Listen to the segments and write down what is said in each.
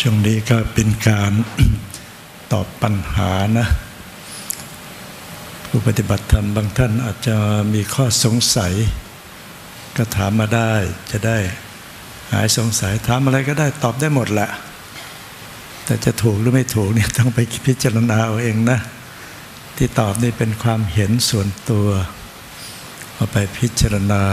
ช่วงนี้ก็เป็นการ ตอบปัญหานะผู้ปฏิบัติธรรมบางท่านอาจจะมีข้อสงสัยก็ถามมาได้จะได้หายสงสัยถามอะไรก็ได้ตอบได้หมดแหละแต่จะถูกหรือไม่ถูกนี่ต้องไปพิจารณาเอาเองนะที่ตอบนี่เป็นความเห็นส่วนตัวเอาไปพิจารณา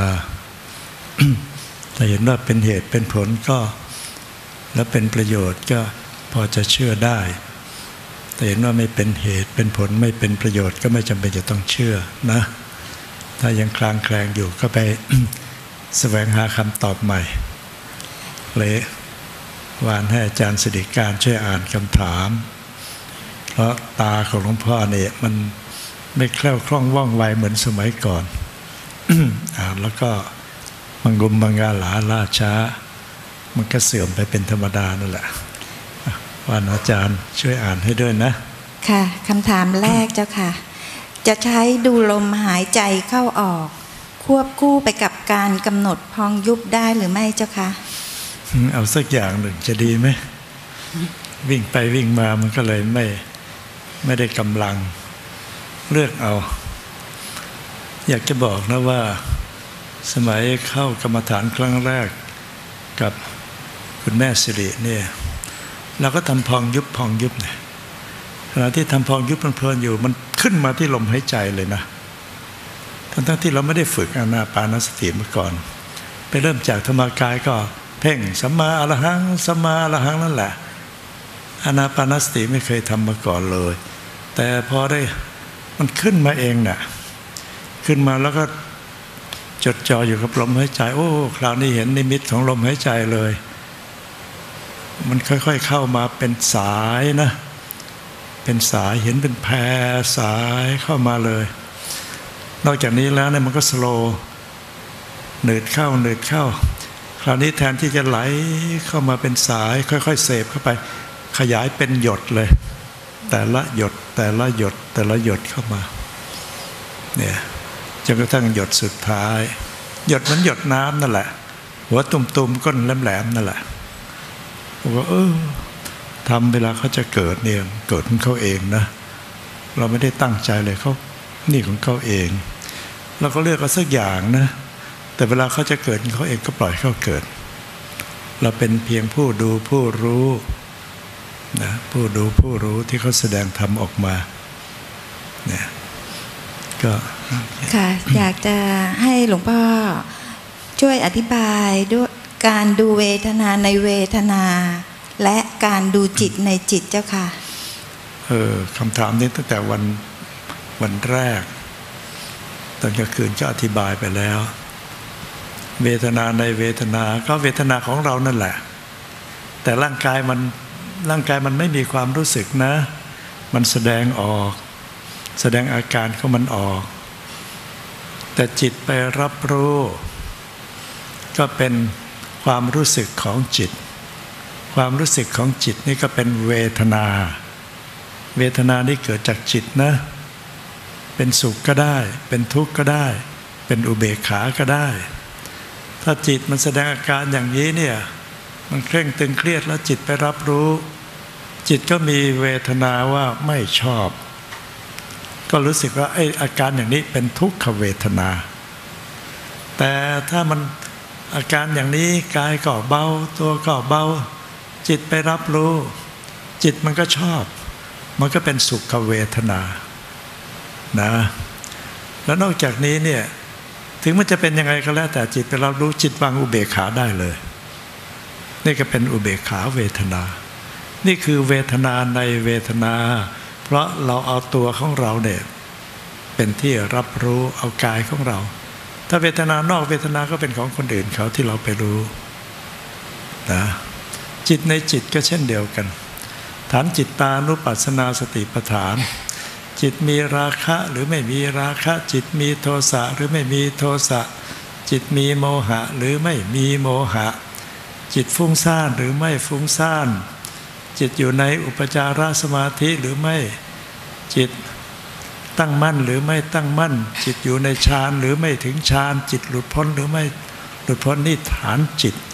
ถ้าเห็นว่าเป็นเหตุเป็นผลก็และเป็นประโยชน์ก็พอจะเชื่อได้แต่เห็นว่าไม่เป็นเหตุเป็นผลไม่เป็นประโยชน์ก็ไม่จำเป็นจะต้องเชื่อนะถ้ายังคลางแคลงอยู่ก็ไป แสวงหาคำตอบใหม่เลยวานให้อาจารย์สิริการช่วยอ่านคำถามเพราะตาของหลวงพ่อเนี่ยมันไม่แคล่วคล่องว่องไวเหมือนสมัยก่อน อ่านแล้วก็มังงุมมังงาหลาล่าช้ามันก็เสื่อมไปเป็นธรรมดานั่นแหละวานอาจารย์ช่วยอ่านให้ด้วยนะค่ะคำถามแรกเจ้าค่ะจะใช้ดูลมหายใจเข้าออกควบคู่ไปกับการกำหนดพองยุบได้หรือไม่เจ้าค่ะเอาสักอย่างหนึ่งจะดีไหมวิ่งไปวิ่งมามันก็เลยไม่ได้กำลังเลือกเอาอยากจะบอกนะว่าสมัยเข้ากรรมฐานครั้งแรกกับคุณแม่สิริเนี่ยเราก็ทำพองยุบพองยุบเนี่ยขณะที่ทำพองยุบเพลินๆอยู่มันขึ้นมาที่ลมหายใจเลยนะทั้งที่เราไม่ได้ฝึกอานาปานสติมาก่อนไปเริ่มจากธรรมกายก็เพ่งสัมมาอรหังสัมมาอรหังนั่นแหละอานาปานสติไม่เคยทำมาก่อนเลยแต่พอได้มันขึ้นมาเองน่ะขึ้นมาแล้วก็จดจ่ออยู่กับลมหายใจโอ้คราวนี้เห็นนิมิตของลมหายใจเลยมันค่อยๆเข้ามาเป็นสายนะเป็นสายเห็นเป็นแพรสายเข้ามาเลยนอกจากนี้แล้วเนี่ยมันก็สโลว์หนืดเข้าหนืดเข้าคราวนี้แทนที่จะไหลเข้ามาเป็นสายค่อยๆเสพเข้าไปขยายเป็นหยดเลยแต่ละหยดแต่ละหยดแต่ละหยดเข้ามาเนี่ยจนกระทั่งหยดสุดท้ายหยดเหมือนหยดน้ำนั่นแหละหัวตุ่มๆก้นแหลมๆนั่นแหละบอกว่าทำเวลาเขาจะเกิดเนี่ยเกิดของเขาเองนะเราไม่ได้ตั้งใจเลยเขานี่ของเขาเองเราก็เลือกเอาสักอย่างนะแต่เวลาเขาจะเกิดเขาเองก็ปล่อยเขาเกิดเราเป็นเพียงผู้ดูผู้รู้นะผู้ดูผู้รู้ที่เขาแสดงธรรมออกมาเนี่ยก็ค่ะอยากจะให้หลวงพ่อช่วยอธิบายด้วยการดูเวทนาในเวทนาและการดูจิตในจิตเจ้าค่ะคำถามนี้ตั้งแต่วันแรกตอนกลางคืนก็อธิบายไปแล้วเวทนาในเวทนาก็เวทนาของเรานั่นแหละแต่ร่างกายมันไม่มีความรู้สึกนะมันแสดงออกแสดงอาการของมันออกแต่จิตไปรับรู้ก็เป็นความรู้สึกของจิตความรู้สึกของจิตนี่ก็เป็นเวทนาเวทนานี่เกิดจากจิตนะเป็นสุขก็ได้เป็นทุกข์ก็ได้เป็นอุเบกขาก็ได้ถ้าจิตมันแสดงอาการอย่างนี้เนี่ยมันเคร่งตึงเครียดแล้วจิตไปรับรู้จิตก็มีเวทนาว่าไม่ชอบก็รู้สึกว่าไอ้อาการอย่างนี้เป็นทุกขเวทนาแต่ถ้ามันอาการอย่างนี้กายก็เบาตัวก็เบาจิตไปรับรู้จิตมันก็ชอบมันก็เป็นสุขเวทนานะแล้วนอกจากนี้เนี่ยถึงมันจะเป็นยังไงก็แล้วแต่จิตไปรับรู้จิตวางอุเบกขาได้เลยนี่ก็เป็นอุเบกขาเวทนานี่คือเวทนาในเวทนาเพราะเราเอาตัวของเราเนี่ยเป็นที่รับรู้เอากายของเราถ้าเวทนานอกเวทนาก็เป็นของคนอื่นเขาที่เราไปรู้นะจิตในจิตก็เช่นเดียวกันฐานจิตตานุปัสสนาสติปัฏฐานจิตมีราคะหรือไม่มีราคะจิตมีโทสะหรือไม่มีโทสะจิตมีโมหะหรือไม่มีโมหะจิตฟุ้งซ่านหรือไม่ฟุ้งซ่านจิตอยู่ในอุปจารสมาธิหรือไม่จิตตั้งมั่นหรือไม่ตั้งมั่นจิตอยู่ในฌานหรือไม่ถึงฌานจิตหลุดพ้นหรือไม่หลุดพ้นนี่ฐานจิต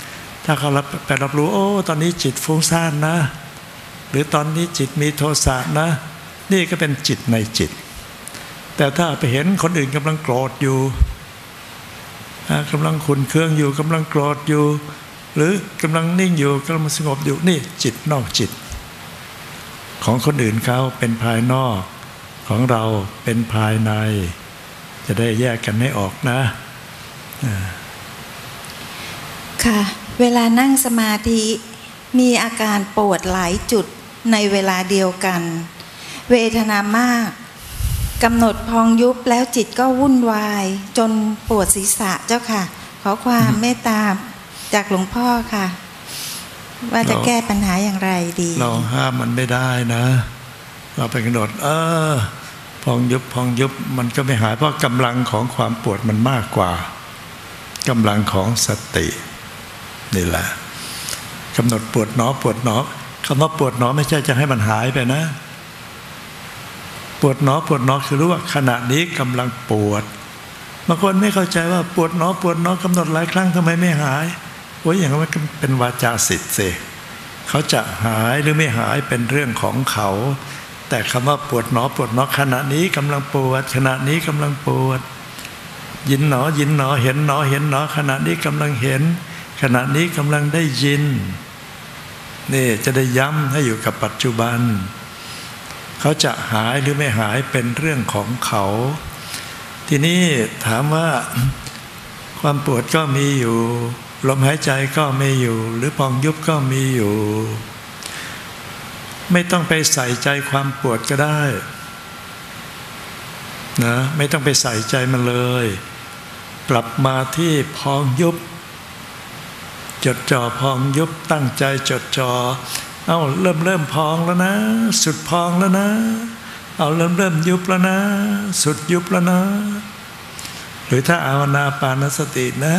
ถ้าเขาไปรับรู้โอ้ตอนนี้จิตฟุ้งซ่านนะหรือตอนนี้จิตมีโทสะนะนี่ก็เป็นจิตในจิตแต่ถ้าไปเห็นคนอื่นกำลังโกรธอยู่กำลังขุ่นเคืองอยู่กำลังโกรธอยู่หรือกำลังนิ่งอยู่กำลังสงบอยู่นี่จิตนอกจิตของคนอื่นเขาเป็นภายนอกของเราเป็นภายในจะได้แยกกันให้ออกนะค่ะเวลานั่งสมาธิมีอาการปวดหลายจุดในเวลาเดียวกันเวทนามากกำหนดพองยุบแล้วจิตก็วุ่นวายจนปวดศีรษะเจ้าค่ะขอความเมตตาจากหลวงพ่อค่ะว่าจะแก้ปัญหาอย่างไรดีเราห้ามมันไม่ได้นะเราไปกำหนดพองยุบพองยุบมันก็ไม่หายเพราะกำลังของความปวดมันมากกว่ากำลังของสตินี่แหละกำหนดปวดหนอปวดหนอคำว่าปวดหนอไม่ใช่จะให้มันหายไปนะปวดหนอปวดหนอคือรู้ว่าขณะนี้กำลังปวดบางคนไม่เข้าใจว่าปวดหนอปวดหนอกำหนดหลายครั้งทำไมไม่หายโอ้ยอย่างนั้นมันเป็นวาจาสิทธิ์สิเขาจะหายหรือไม่หายเป็นเรื่องของเขาแต่คำว่าปวดหนอปวดหนอขณะนี้กำลังปวดขณะนี้กำลังปวดยินหนอยินหนอเห็นหนอเห็นหนอขณะนี้กำลังเห็นขณะนี้กำลังได้ยินนี่จะได้ย้ำให้อยู่กับปัจจุบันเขาจะหายหรือไม่หายเป็นเรื่องของเขาทีนี้ถามว่าความปวดก็มีอยู่ลมหายใจก็มีอยู่หรือพองยุบก็มีอยู่ไม่ต้องไปใส่ใจความปวดก็ได้นะไม่ต้องไปใส่ใจมันเลยกลับมาที่พองยุบจดจ่อพองยุบตั้งใจจดจ่อเริ่มพองแล้วนะสุดพองแล้วนะเริ่มยุบแล้วนะสุดยุบแล้วนะหรือถ้าอานาปานสตินะ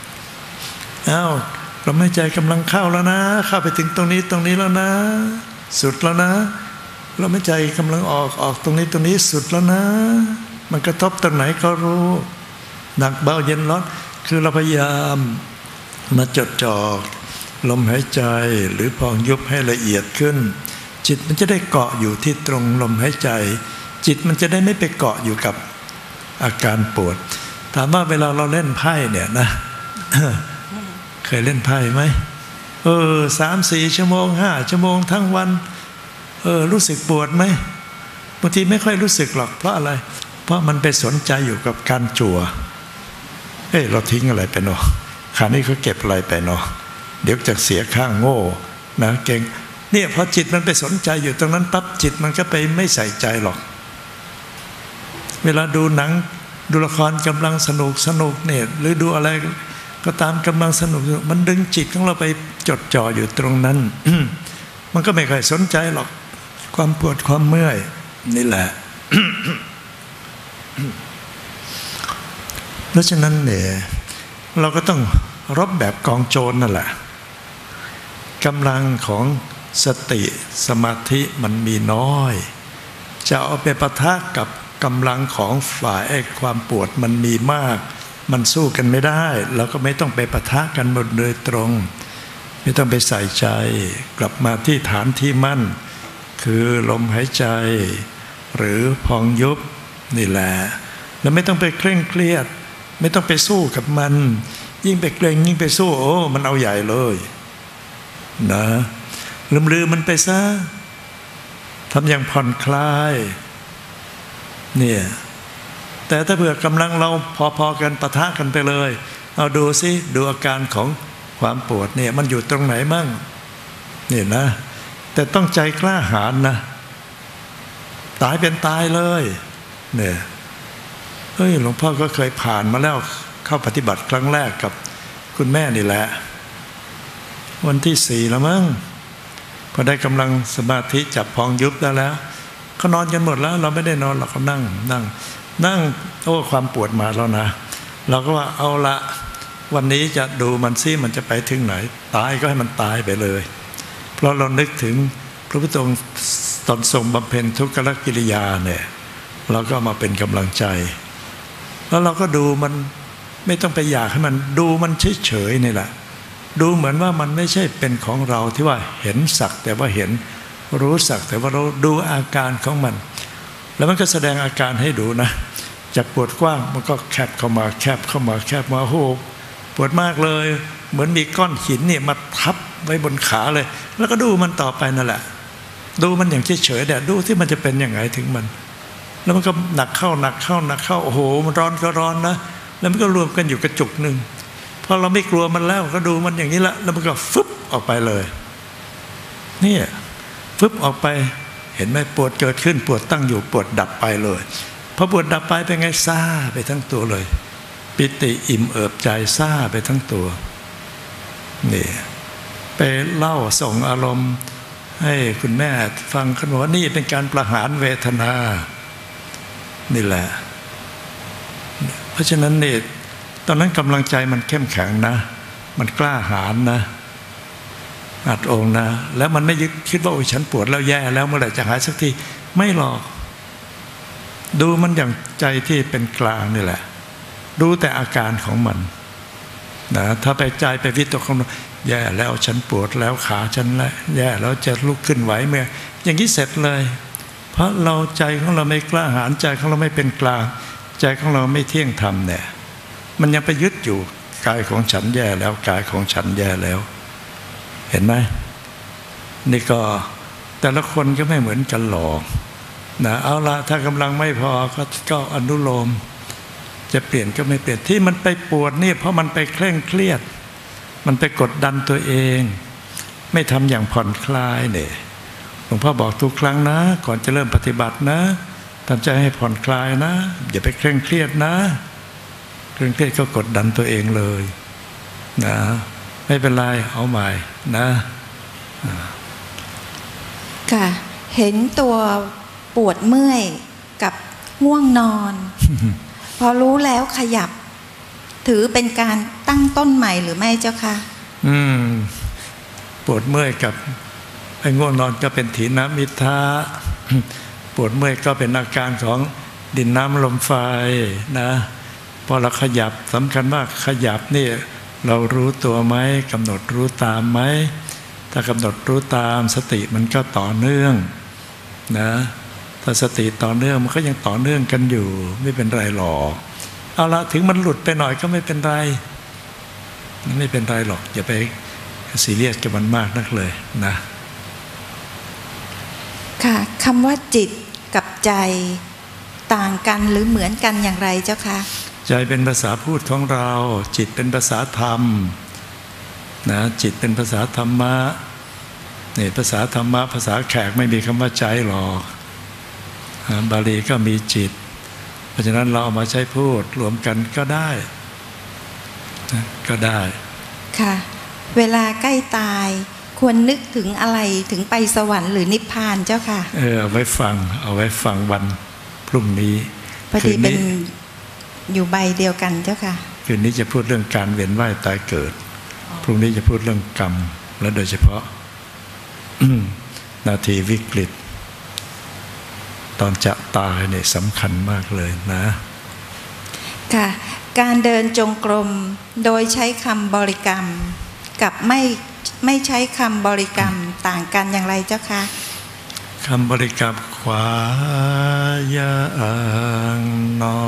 ลมหายใจกำลังเข้าแล้วนะเข้าไปถึงตรงนี้แล้วนะสุดแล้วนะลมหายใจกำลังออกตรงนี้สุดแล้วนะมันกระทบตรงไหนก็รู้หนักเบาเย็นร้อนคือเราพยายามมาจดจ่อลมหายใจหรือพองยุบให้ละเอียดขึ้นจิตมันจะได้เกาะอยู่ที่ตรงลมหายใจจิตมันจะได้ไม่ไปเกาะอยู่กับอาการปวดถามว่าเวลาเราเล่นไพ่เนี่ยนะ เคยเล่นไพ่ไหม3-4 ชั่วโมง5 ชั่วโมงทั้งวันรู้สึกปวดไหมบางทีไม่ค่อยรู้สึกหรอกเพราะอะไรเพราะมันไปสนใจอยู่กับการจั่วเราทิ้งอะไรไปเนาะคราวนี้เขาเก็บอะไรไปเนาะเดี๋ยวจะเสียข้างโง่นะเก่งเนี่ยพอจิตมันไปสนใจอยู่ตรงนั้นปั๊บจิตมันก็ไปไม่ใส่ใจหรอกเวลาดูหนังดูละครกำลังสนุกเนี่ยหรือดูอะไรก็ตามกำลังสนุกมันดึงจิตของเราไปจดจ่ออยู่ตรงนั้น มันก็ไม่ค่อยสนใจหรอกความปวดความเมื่อยนี่แหละ เพราะฉะนั้นเนี่ยเราก็ต้องรบแบบกองโจรนั่นแหละกำลังของสติสมาธิมันมีน้อยจะเอาไปปะทะกับกำลังของฝ่ายความปวดมันมีมากมันสู้กันไม่ได้เราก็ไม่ต้องไปปะทะกันหมดโดยตรงไม่ต้องไปใส่ใจกลับมาที่ฐานที่มั่นคือลมหายใจหรือพองยุบนี่แหละแล้วไม่ต้องไปเคร่งเครียดไม่ต้องไปสู้กับมันยิ่งไปเกรงยิ่งไปสู้มันเอาใหญ่เลยนะลืมมันไปซะทำอย่างผ่อนคลายเนี่ยแต่ถ้าเผื่อกำลังเราพอกันปะทะกันไปเลยเอาดูสิดูอาการของความปวดเนี่ยมันอยู่ตรงไหนมั่งนี่นะแต่ต้องใจกล้าหาญนะตายเป็นตายเลยเนี่ยหลวงพ่อก็เคยผ่านมาแล้วเข้าปฏิบัติครั้งแรกกับคุณแม่นี่แหละวันที่4แล้วมั้งพอได้กำลังสมาธิจับพองยุบได้แล้วเขานอนกันหมดแล้วเราไม่ได้นอนเราก็นั่งความปวดมาแล้วนะเราก็ว่าเอาละวันนี้จะดูมันซิมันจะไปถึงไหนตายก็ให้มันตายไปเลยเพราะเรานึกถึงพระพุทธองค์ตอนทรงบำเพ็ญทุกขกิริยาเนี่ยเราก็มาเป็นกำลังใจแล้วเราก็ดูมันไม่ต้องไปอยากให้มันดูมันเฉยๆนี่แหละดูเหมือนว่ามันไม่ใช่เป็นของเราที่ว่าเห็นสักแต่ว่าเห็นรู้สักแต่ว่าเราดูอาการของมันแล้วมันก็แสดงอาการให้ดูนะจากปวดกว้างมันก็แคบเข้ามาแคบเข้ามาแคบมาโหปวดมากเลยเหมือนมีก้อนหินเนี่ยมาทับไว้บนขาเลยแล้วก็ดูมันต่อไปนั่นแหละดูมันอย่างเฉยๆแต่ดูที่มันจะเป็นยังไงถึงมันแล้วมันก็หนักเข้าหนักเข้าหนักเข้าโอ้โหมันร้อนก็ร้อนนะแล้วมันก็รวมกันอยู่กระจุกหนึ่งพอเราไม่กลัวมันแล้วก็ดูมันอย่างนี้ละแล้วมันก็ฟึบออกไปเลยนี่ฟึบออกไปเห็นไหมปวดเกิดขึ้นปวดตั้งอยู่ปวดดับไปเลยพอปวดดับไปเป็นไงซ่าไปทั้งตัวเลยปิติอิ่มเอิบใจซ่าไปทั้งตัวนี่ไปเล่าส่งอารมณ์ให้คุณแม่ฟังเขาบอกว่านี่เป็นการประหารเวทนานี่แหละเพราะฉะนั้นนี่ตอนนั้นกำลังใจมันเข้มแข็งนะมันกล้าหาญนะอัดองนะแล้วมันไม่ยึดคิดว่าโอ้ยฉันปวดแล้วแย่แล้วเมื่อไหร่จะหายสักทีไม่หรอกดูมันอย่างใจที่เป็นกลางนี่แหละดูแต่อาการของมันนะถ้าไปใจไปวิตกของแย่แล้วฉันปวดแล้วขาฉันแล้วแย่แล้วจะลุกขึ้นไหวเมื่ออย่างนี้เสร็จเลยเพราะเราใจของเราไม่กล้าหาญใจของเราไม่เป็นกลางใจของเราไม่เที่ยงธรรมเนี่ยมันยังไปยึดอยู่กายของฉันแย่แล้วกายของฉันแย่แล้วเห็นไหมนี่ก็แต่ละคนก็ไม่เหมือนกันหรอกนะเอาละถ้ากำลังไม่พอก็อนุโลมจะเปลี่ยนก็ไม่เปลี่ยนที่มันไปปวดนี่เพราะมันไปเคร่งเครียดมันไปกดดันตัวเองไม่ทำอย่างผ่อนคลายเนี่ยหลวงพ่อบอกทุกครั้งนะก่อนจะเริ่มปฏิบัตินะทำใจให้ผ่อนคลายนะอย่าไปเคร่งเครียดนะเคร่งเครียดก็กดดันตัวเองเลยนะไม่เป็นไรเอาใหม่นะค่ะเห็นตัวปวดเมื่อยกับง่วงนอน พอรู้แล้วขยับถือเป็นการตั้งต้นใหม่หรือไม่เจ้าคะปวดเมื่อยกับไอ้ง่วงนอนก็เป็นถีนมิทะปวดเมื่อยก็เป็นอาการของดินน้ำลมไฟนะพอเราขยับสำคัญว่าขยับนี่เรารู้ตัวไหมกำหนดรู้ตามไหมถ้ากำหนดรู้ตามสติมันก็ต่อเนื่องนะถ้าสติต่อเนื่องมันก็ยังต่อเนื่องกันอยู่ไม่เป็นไรหรอกเอาละถึงมันหลุดไปหน่อยก็ไม่เป็นไรไม่เป็นไรหรอกอย่าไปซีเรียสกับมันมากนักเลยนะค่ะคำว่าจิตกับใจต่างกันหรือเหมือนกันอย่างไรเจ้าคะใจเป็นภาษาพูดของเราจิตเป็นภาษาธรรมนะจิตเป็นภาษาธรรมะนี่ภาษาธรรมะภาษาแขกไม่มีคำว่าใจหรอกบาลีก็มีจิตเพราะฉะนั้นเราเอามาใช้พูดรวมกันก็ได้ก็ได้ค่ะเวลาใกล้ตายควรนึกถึงอะไรถึงไปสวรรค์หรือนิพพานเจ้าค่ะเอาไว้ฟังวันพรุ่งนี้พอดีเป็นอยู่ใบเดียวกันเจ้าค่ะคืนนี้จะพูดเรื่องการเวียนว่ายตายเกิดพรุ่งนี้จะพูดเรื่องกรรมและโดยเฉพาะนาทีวิกฤตตอนจะตายเนี่ยสำคัญมากเลยนะค่ะการเดินจงกรมโดยใช้คำบริกรรมกับไม่ใช้คำบริกรรมต่างกันอย่างไรเจ้าคะคำบริกรรมขวายางนอ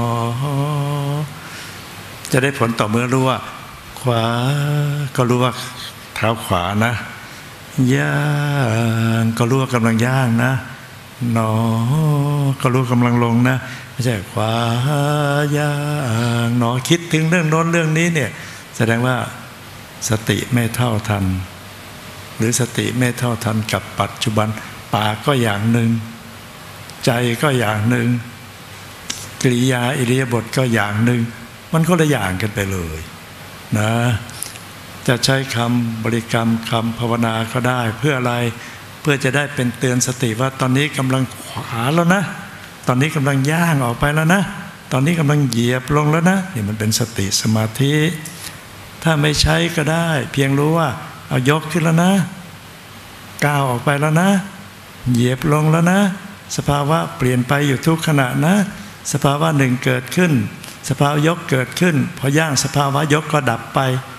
จะได้ผลต่อเมื่อรู้ว่าขวาก็รู้ว่าเท้าขวานะย่างก็รู้ว่ากำลังย่างนะหนอก็รู้กำลังลงนะไม่ใช่ขวาย่างหนอคิดถึงเรื่องโน้นเรื่องนี้เนี่ยแสดงว่าสติไม่เท่าทันหรือสติไม่เท่าทันกับปัจจุบันปากก็อย่างหนึ่งใจก็อย่างหนึ่งกิริยาอิริยาบถก็อย่างหนึ่งมันก็ละอย่างกันไปเลยนะจะใช้คำบริกรรมคำภาวนาก็ได้เพื่ออะไรเพื่อจะได้เป็นเตือนสติว่าตอนนี้กำลังขวาแล้วนะตอนนี้กำลังย่างออกไปแล้วนะตอนนี้กำลังเหยียบลงแล้วนะนี่มันเป็นสติสมาธิถ้าไม่ใช้ก็ได้เพียงรู้ว่าเอายกขึ้นแล้วนะก้าวออกไปแล้วนะเหยียบลงแล้วนะสภาวะเปลี่ยนไปอยู่ทุกขณะนะสภาวะหนึ่งเกิดขึ้นสภาวะยกเกิดขึ้นพอย่างสภาวะยกก็ดับไป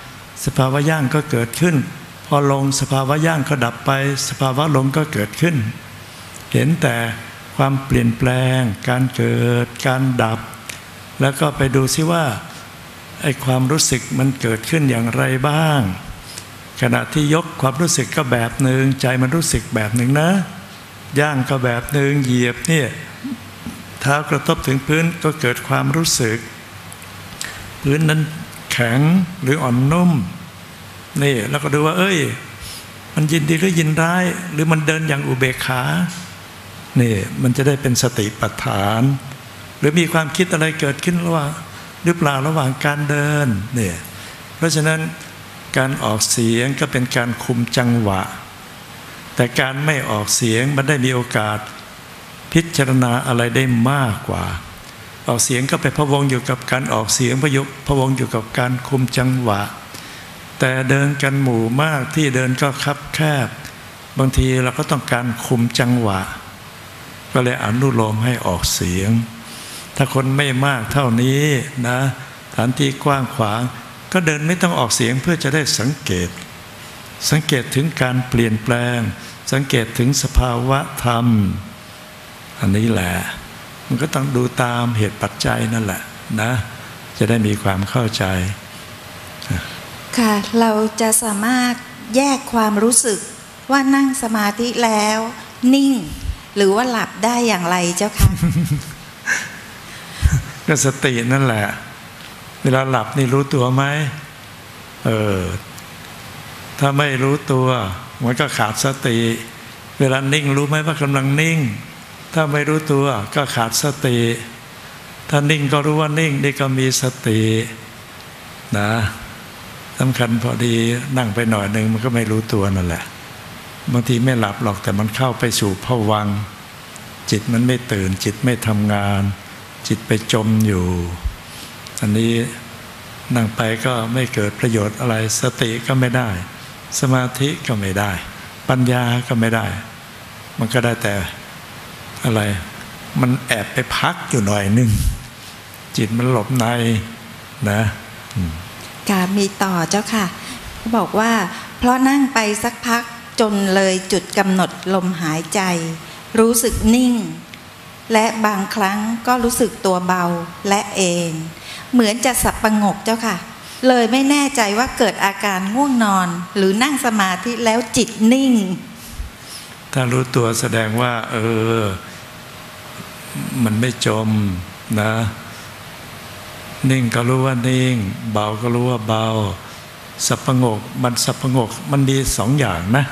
สภาวะย่างก็เกิดขึ้นพอลงสภาวะย่างก็ดับไปสภาวะลงก็เกิดขึ้นเห็นแต่ความเปลี่ยนแปลงการเกิดการดับแล้วก็ไปดูซิว่าไอ้ความรู้สึกมันเกิดขึ้นอย่างไรบ้างขณะที่ยกความรู้สึกก็แบบหนึ่งใจมันรู้สึกแบบหนึ่งนะย่างก็แบบหนึ่งเหยียบเนี่ยเท้ากระทบถึงพื้นก็เกิดความรู้สึกพื้นนั้นแข็งหรืออ่อนนุ่มนี่แล้วก็ดูว่ามันยินดีหรือยินร้ายหรือมันเดินอย่างอุเบกขานี่มันจะได้เป็นสติปัฏฐานหรือมีความคิดอะไรเกิดขึ้นระหว่างหรือเปล่าระหว่างการเดินเนี่ยเพราะฉะนั้นการออกเสียงก็เป็นการคุมจังหวะแต่การไม่ออกเสียงมันได้มีโอกาสพิจารณาอะไรได้มากกว่าออกเสียงก็ไปพะวงอยู่กับการออกเสียงพะวงอยู่กับการคุมจังหวะแต่เดินกันหมู่มากที่เดินก็คับแคบบางทีเราก็ต้องการคุมจังหวะก็เลยอนุโลมให้ออกเสียงถ้าคนไม่มากเท่านี้นะฐานที่กว้างขวางก็เดินไม่ต้องออกเสียงเพื่อจะได้สังเกตถึงการเปลี่ยนแปลงสังเกตถึงสภาวะธรรมอันนี้แหละมันก็ต้องดูตามเหตุปัจจัยนั่นแหละนะจะได้มีความเข้าใจค่ะเราจะสามารถแยกความรู้สึกว่านั่งสมาธิแล้วนิ่งหรือว่าหลับได้อย่างไรเจ้าค่ะก็สตินั่นแหละเวลาหลับนี่รู้ตัวไหมถ้าไม่รู้ตัวมันก็ขาดสติเวลานิ่งรู้ไหมว่ากำลังนิ่งถ้าไม่รู้ตัวก็ขาดสติถ้านิ่งก็รู้ว่านิ่งนี่ก็มีสตินะสำคัญพอดีนั่งไปหน่อยหนึ่งมันก็ไม่รู้ตัวนั่นแหละบางทีไม่หลับหรอกแต่มันเข้าไปสู่ภวังค์จิตมันไม่ตื่นจิตไม่ทำงานจิตไปจมอยู่อันนี้นั่งไปก็ไม่เกิดประโยชน์อะไรสติก็ไม่ได้สมาธิก็ไม่ได้ปัญญาก็ไม่ได้มันก็ได้แต่อะไรมันแอบไปพักอยู่หน่อยนึงจิตมันหลบในนะการมีต่อเจ้าค่ะเขาบอกว่าเพราะนั่งไปสักพักจนเลยจุดกำหนดลมหายใจรู้สึกนิ่งและบางครั้งก็รู้สึกตัวเบาและเอนเหมือนจะสับประงกเจ้าค่ะเลยไม่แน่ใจว่าเกิดอาการง่วงนอนหรือนั่งสมาธิแล้วจิตนิ่งถ้ารู้ตัวแสดงว่ามันไม่จมนะนิ่งก็รู้ว่านิ่งเบาก็รู้ว่าเบาสับประงกมันดีสองอย่างนะ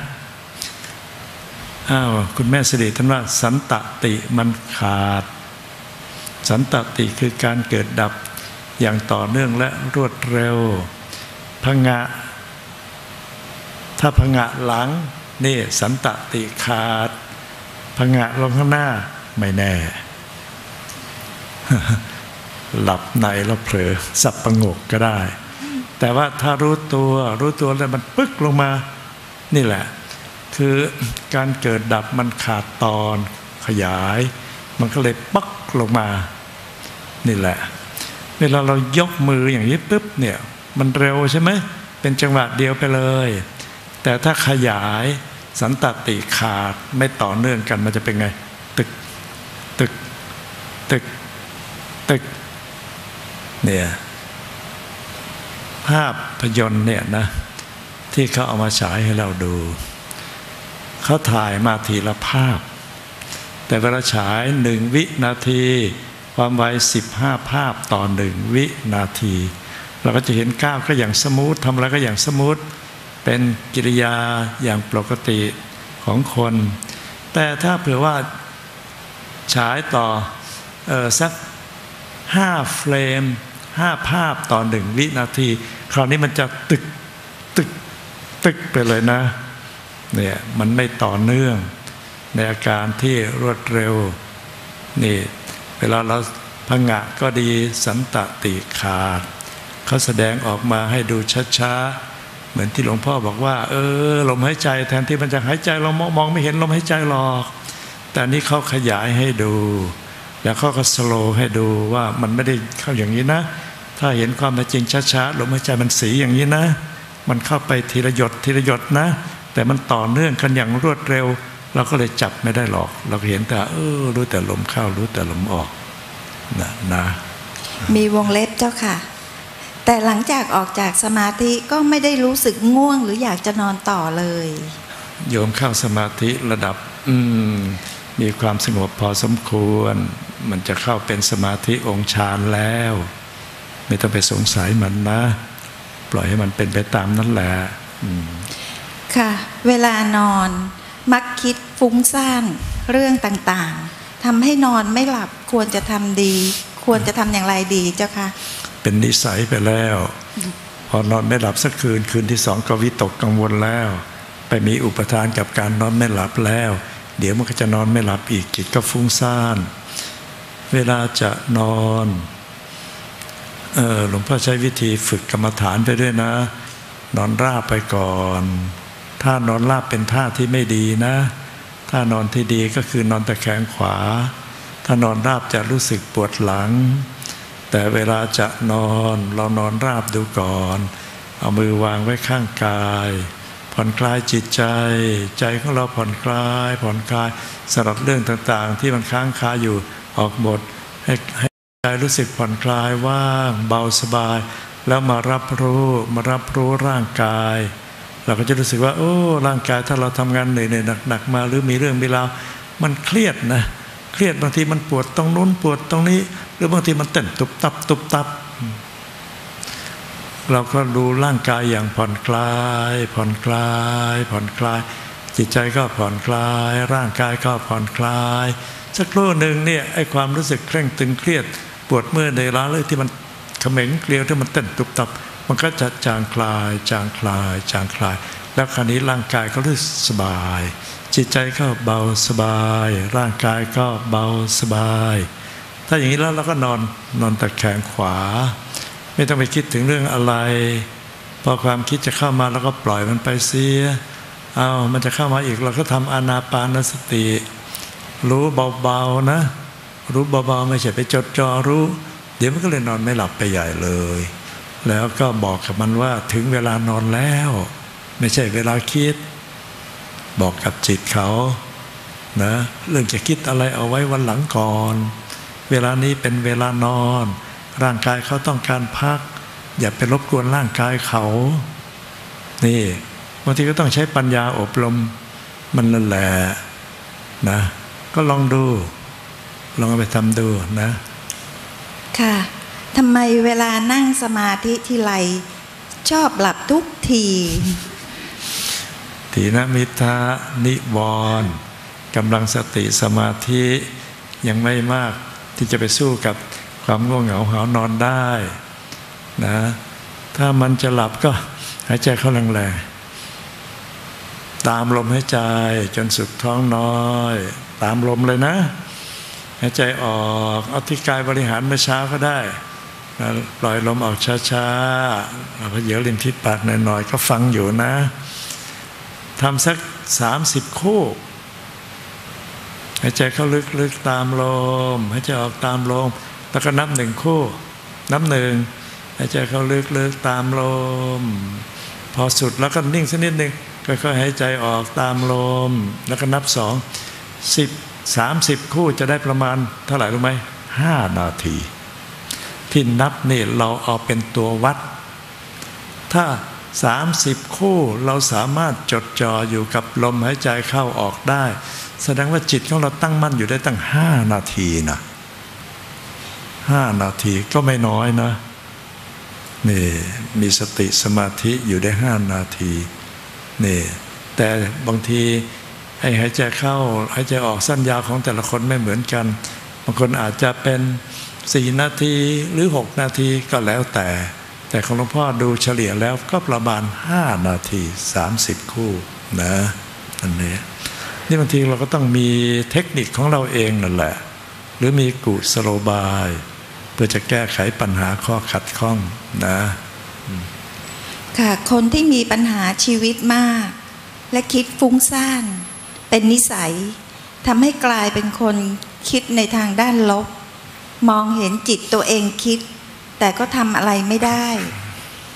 คุณแม่สิริท่านว่าสันตติมันขาดสันตติคือการเกิดดับอย่างต่อเนื่องและรวดเร็วผงะถ้าผงะหลังนี่สันตติขาดผงะลงข้างหน้าไม่แน่ หลับในแล้วเผลอสับประงกก็ได้แต่ว่าถ้ารู้ตัวแล้วมันปึ๊กลงมานี่แหละคือการเกิดดับมันขาดตอนขยายมันก็เลยปักลงมานี่แหละเวลาเรายกมืออย่างนี้ปุ๊บเนี่ยมันเร็วใช่ไหมเป็นจังหวะเดียวไปเลยแต่ถ้าขยายสันตติขาดไม่ต่อเนื่องกันมันจะเป็นไงตึกตึกตึกตึกเนี่ยภาพยนตร์เนี่ยนะที่เขาเอามาฉายให้เราดูเขาถ่ายมาทีละภาพแต่เวลาฉาย1 วินาทีความไว15 ภาพต่อ1 วินาทีเราก็จะเห็นก้าวก็อย่างสมูททำอะไรก็อย่างสมูทเป็นกิริยาอย่างปกติของคนแต่ถ้าเผื่อว่าฉายต่อสัก5 เฟรม5 ภาพต่อ1 วินาทีคราวนี้มันจะตึกตึกตึกไปเลยนะเนี่ยมันไม่ต่อเนื่องในอาการที่รวดเร็วนี่เวลาเราผงะก็ดีสันตติขาดเขาแสดงออกมาให้ดูช้าๆเหมือนที่หลวงพ่อบอกว่าลมหายใจแทนที่มันจะหายใจเรามองไม่เห็นลมหายใจหรอกแต่นี้เขาขยายให้ดูแล้วเขาก็สโลว์ให้ดูว่ามันไม่ได้เข้าอย่างนี้นะถ้าเห็นความเป็นจริงช้าๆลมหายใจมันสีอย่างนี้นะมันเข้าไปทีละหยดทีละหยดนะแต่มันต่อเนื่องกันอย่างรวดเร็วเราก็เลยจับไม่ได้หรอกเราเห็นแต่รู้แต่ลมเข้ารู้แต่ลมออกนะมีวงเล็บเจ้าค่ะแต่หลังจากออกจากสมาธิก็ไม่ได้รู้สึกง่วงหรืออยากจะนอนต่อเลยโยมเข้าสมาธิระดับมีความสงบพอสมควรมันจะเข้าเป็นสมาธิองค์ฌานแล้วไม่ต้องไปสงสัยมันนะปล่อยให้มันเป็นไปตามนั้นแหละค่ะเวลานอนมักคิดฟุ้งซ่านเรื่องต่างๆทำให้นอนไม่หลับควรจะทำดีควรจะทำอย่างไรดีเจ้าค่ะเป็นนิสัยไปแล้วพอนอนไม่หลับสักคืนที่สองก็วิตกกังวลแล้วไปมีอุปทานกับการนอนไม่หลับแล้วเดี๋ยวมันก็จะนอนไม่หลับอีกจิตก็ฟุ้งซ่านเวลาจะนอนหลวงพ่อใช้วิธีฝึกกรรมฐานไปด้วยนะนอนราบไปก่อนถ้านอนราบเป็นท่าที่ไม่ดีนะถ้านอนที่ดีก็คือนอนตะแคงขวาถ้านอนราบจะรู้สึกปวดหลังแต่เวลาจะนอนเรานอนราบดูก่อนเอามือวางไว้ข้างกายผ่อนคลายจิตใจของเราผ่อนคลายสลัดเรื่องต่างๆที่มันค้างคาอยู่ออกหมดให้ใจรู้สึกผ่อนคลายว่างเบาสบายแล้วมารับรู้ร่างกายเราก็จะรู้สึกว่าร่างกายถ้าเราทำงานเหนื่อยหนักมาหรือมีเรื่องมีราวมันเครียดนะเครียดบางทีมันปวดตรงนู้นปวดตรงนี้หรือบางทีมันเต้นตุบตับเราก็ดูร่างกายอย่างผ่อนคลายจิตใจก็ผ่อนคลายร่างกายก็ผ่อนคลายสักครู่หนึ่งเนี่ยไอ้ความรู้สึกเคร่งตึงเครียดปวดเมื่อยในล้าเลยที่มันเขม็งเกลียวที่มันเต้นตุบตับมันก็จะจางคลายแล้วคราวนี้ร่างกายก็รู้สึกสบายจิตใจก็เบาสบายร่างกายก็เบาสบายถ้าอย่างนี้แล้วเราก็นอนตะแคงขวาไม่ต้องไปคิดถึงเรื่องอะไรพอความคิดจะเข้ามาเราก็ปล่อยมันไปเสียมันจะเข้ามาอีกเราก็ทำอานาปานสติรู้เบาๆนะรู้เบาๆไม่ใช่ไปจดจ่อรู้เดี๋ยวมันก็เลยนอนไม่หลับไปใหญ่เลยแล้วก็บอกกับมันว่าถึงเวลานอนแล้วไม่ใช่เวลาคิดบอกกับจิตเขานะเรื่องจะคิดอะไรเอาไว้วันหลังก่อนเวลานี้เป็นเวลานอนร่างกายเขาต้องการพักอย่าไปรบกวนร่างกายเขานี่บางทีก็ต้องใช้ปัญญาอบรมมันนั่นแหละนะก็ลองเอาไปทำดูนะค่ะทำไมเวลานั่งสมาธิทีไรชอบหลับทุกทีถีนมิทะนิวรณ์กำลังสติสมาธิยังไม่มากที่จะไปสู้กับความง่วงเหงาหานอนได้นะถ้ามันจะหลับก็หายใจเข้าแรงๆตามลมหายใจจนสุดท้องน้อยตามลมเลยนะหายใจออกเอาที่กายบริหารเมื่อเช้าก็ได้ปล่อยลมออกช้าๆพอเหยียบริมที่ปากหน่อยๆก็ฟังอยู่นะทำสัก30 คู่หายใจเข้าลึกๆตามลมหายใจออกตามลมแล้วก็นับ1 คู่นับ1หายใจเข้าลึกๆตามลมพอสุดแล้วก็นิ่งสักนิดนึงค่อยๆหายใจออกตามลมแล้วก็นับ30 คู่จะได้ประมาณเท่าไหร่รู้ไหม5 นาทีที่นับนี่เราเอาเป็นตัววัดถ้า30 คู่เราสามารถจดจ่ออยู่กับลมหายใจเข้าออกได้แสดงว่าจิตของเราตั้งมั่นอยู่ได้ตั้ง5 นาทีนะ5 นาทีก็ไม่น้อยนะนี่มีสติสมาธิอยู่ได้5 นาทีนี่แต่บางทีให้หายใจเข้าหายใจออกสั้นยาวของแต่ละคนไม่เหมือนกันบางคนอาจจะเป็น4 นาทีหรือ6 นาทีก็แล้วแต่ของหลวงพ่อดูเฉลี่ยแล้วก็ประมาณ5 นาที30 คู่นะอันนี้นี่บางทีเราก็ต้องมีเทคนิคของเราเองนั่นแหละหรือมีกุศโลบายเพื่อจะแก้ไขปัญหาข้อขัดข้องนะค่ะคนที่มีปัญหาชีวิตมากและคิดฟุ้งซ่านเป็นนิสัยทำให้กลายเป็นคนคิดในทางด้านลบมองเห็นจิตตัวเองคิดแต่ก็ทำอะไรไม่ได้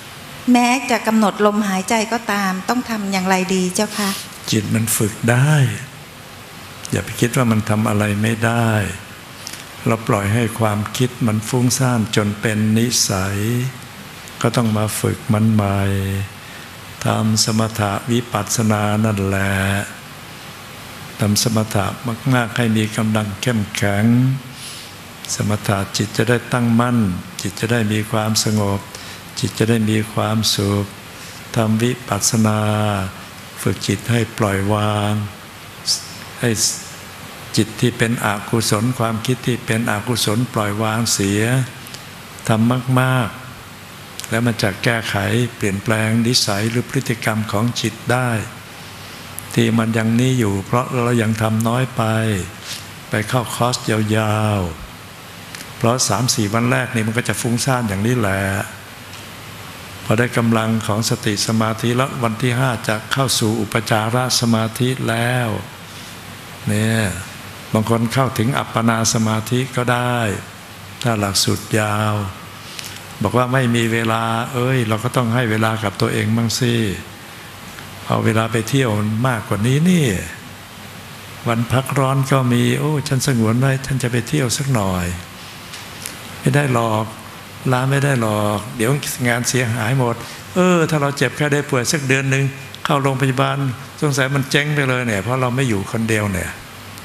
แม้จะกำหนดลมหายใจก็ตามต้องทำอย่างไรดีเจ้าคะจิตมันฝึกได้อย่าไปคิดว่ามันทำอะไรไม่ได้เราปล่อยให้ความคิดมันฟุ้งซ่านจนเป็นนิสัยก็ต้องมาฝึกมันใหม่ทำสมถะวิปัสสนานั่นแหละทำสมถะมากๆให้มีกำลังเข้มแข็งสมถะจิตจะได้ตั้งมั่นจิตจะได้มีความสงบจิตจะได้มีความสุขทำวิปัสสนาฝึกจิตให้ปล่อยวางให้จิตที่เป็นอกุศลความคิดที่เป็นอกุศลปล่อยวางเสียทำมากๆแล้วมันจะแก้ไขเปลี่ยนแปลงนิสัยหรือพฤติกรรมของจิตได้ที่มันยังนี้อยู่เพราะเรายังทำน้อยไปเข้าคอร์สยาวๆเพราะ 3-4 วันแรกนี่มันก็จะฟุ้งซ่านอย่างนี้แหละพอได้กำลังของสติสมาธิแล้ววันที่ 5จะเข้าสู่อุปจารสมาธิแล้วเนี่ยบางคนเข้าถึงอัปปนาสมาธิก็ได้ถ้าหลักสูตรยาวบอกว่าไม่มีเวลาเราก็ต้องให้เวลากับตัวเองบ้างสิเอาเวลาไปเที่ยวมากกว่านี้นี่วันพักร้อนก็มีฉันสงวนไว้ฉันจะไปเที่ยวสักหน่อยไม่ได้หรอกลาไม่ได้หรอกเดี๋ยวงานเสียหายหมดถ้าเราเจ็บแค่ได้ป่วยสักเดือนหนึ่งเข้าโรงพยาบาลสงสัยมันเจ๊งไปเลยเนี่ยเพราะเราไม่อยู่คนเดียวเนี่ย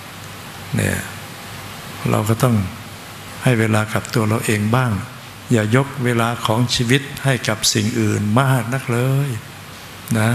เราก็ต้องให้เวลากับตัวเราเองบ้างอย่ายกเวลาของชีวิตให้กับสิ่งอื่นมากนักเลยนะ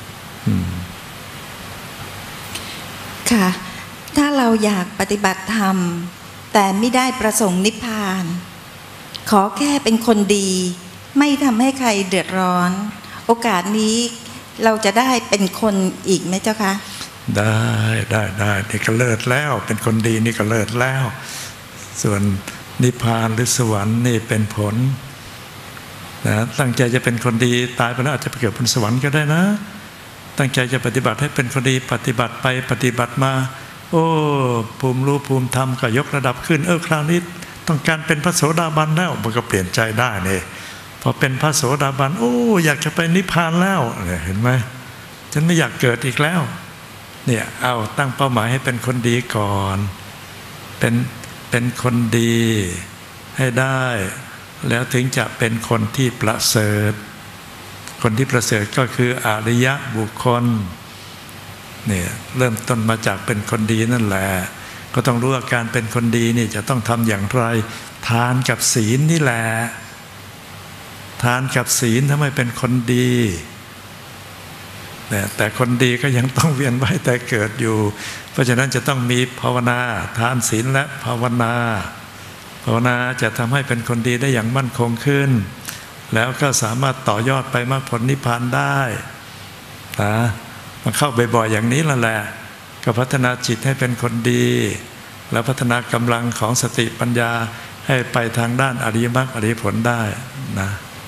ค่ะถ้าเราอยากปฏิบัติธรรมแต่ไม่ได้ประสงค์นิพพานขอแค่เป็นคนดีไม่ทำให้ใครเดือดร้อนโอกาสนี้เราจะได้เป็นคนอีกไหมเจ้าคะได้นี่ก็เลิศแล้วเป็นคนดีนี่ก็เลิศแล้วส่วนนิพพานหรือสวรรค์นี่เป็นผลนะตั้งใจจะเป็นคนดีตายไปแล้วอาจจะไปเกิดบนสวรรค์ก็ได้นะตั้งใจจะปฏิบัติให้เป็นคนดีปฏิบัติไปปฏิบัติมาภูมิรู้ภูมิธรรมก็ยกระดับขึ้นคราวนี้ต้องการเป็นพระโสดาบันแล้วมันก็เปลี่ยนใจได้เนี่ยพอเป็นพระโสดาบันอยากจะไปนิพพานแล้วเห็นไหมฉันไม่อยากเกิดอีกแล้วเนี่ยตั้งเป้าหมายให้เป็นคนดีก่อนเป็นคนดีให้ได้แล้วถึงจะเป็นคนที่ประเสริฐคนที่ประเสริฐก็คืออริยบุคคลเนี่ยเริ่มต้นมาจากเป็นคนดีนั่นแหละก็ต้องรู้ว่าการเป็นคนดีนี่จะต้องทำอย่างไรทานกับศีลนี่แหละทานกับศีลทำไมเป็นคนดีแต่คนดีก็ยังต้องเวียนว่ายแต่เกิดอยู่เพราะฉะนั้นจะต้องมีภาวนาทานศีลและภาวนาจะทำให้เป็นคนดีได้อย่างมั่นคงขึ้นแล้วก็สามารถต่อยอดไปมรรคผลนิพพานได้นะมาเข้าบ่อยๆอย่างนี้แหละก็พัฒนาจิตให้เป็นคนดีแล้วพัฒนากำลังของสติปัญญาให้ไปทางด้านอริยมรรคอริยผลได้นะ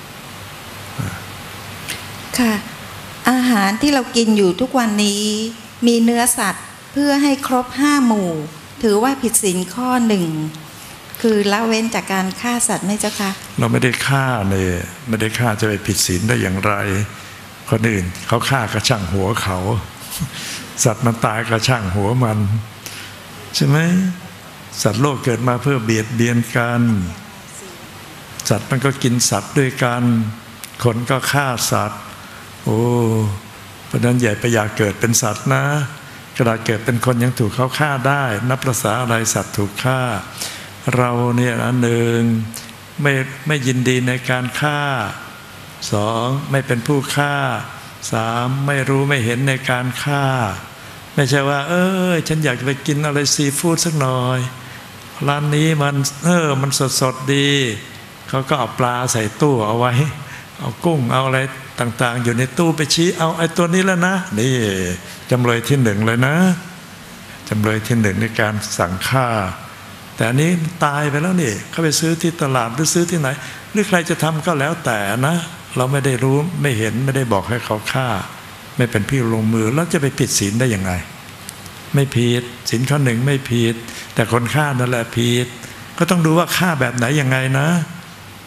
ค่ะอาหารที่เรากินอยู่ทุกวันนี้มีเนื้อสัตว์เพื่อให้ครบ5หมู่ถือว่าผิดศีลข้อ1คือละเว้นจากการฆ่าสัตว์ไหมเจ้าคะเราไม่ได้ฆ่าเลยไม่ได้ฆ่าจะไปผิดศีลได้อย่างไรคนอื่นเขาฆ่ากระช่างหัวเขาสัตว์มันตายกระช่างหัวมันใช่ไหมสัตว์โลกเกิดมาเพื่อเบียดเบียนกันสัตว์มันก็กินสัตว์ด้วยกันคนก็ฆ่าสัตว์เพราะนั้นอย่าไปอยากเกิดเป็นสัตว์นะขณะเกิดเป็นคนยังถูกเขาฆ่าได้นับประสาอะไรสัตว์ถูกฆ่าเราเนี่ยหนึ่งไม่ยินดีในการฆ่า2ไม่เป็นผู้ฆ่า3ไม่รู้ไม่เห็นในการฆ่าไม่ใช่ว่าฉันอยากจะไปกินอะไรซีฟู้ดสักหน่อยร้านนี้มันสดดีเขาก็เอาปลาใส่ตู้เอาไว้เอากุ้งเอาอะไรต่างๆอยู่ในตู้ไปชี้เอาไอ้ตัวนี้แล้วนะนี่จำเลยที่1เลยนะจำเลยที่1ในการสั่งฆ่าแต่อันนี้ตายไปแล้วนี่เขาไปซื้อที่ตลาดหรือซื้อที่ไหนหรือใครจะทำก็แล้วแต่นะเราไม่ได้รู้ไม่เห็นไม่ได้บอกให้เขาฆ่าไม่เป็นพี่ลงมือแล้วจะไปผิดศีลได้ยังไงไม่ผิดศีลข้อ1ไม่ผิดแต่คนฆ่านั่นแหละผิดก็ต้องดูว่าฆ่าแบบไหนยังไงนะ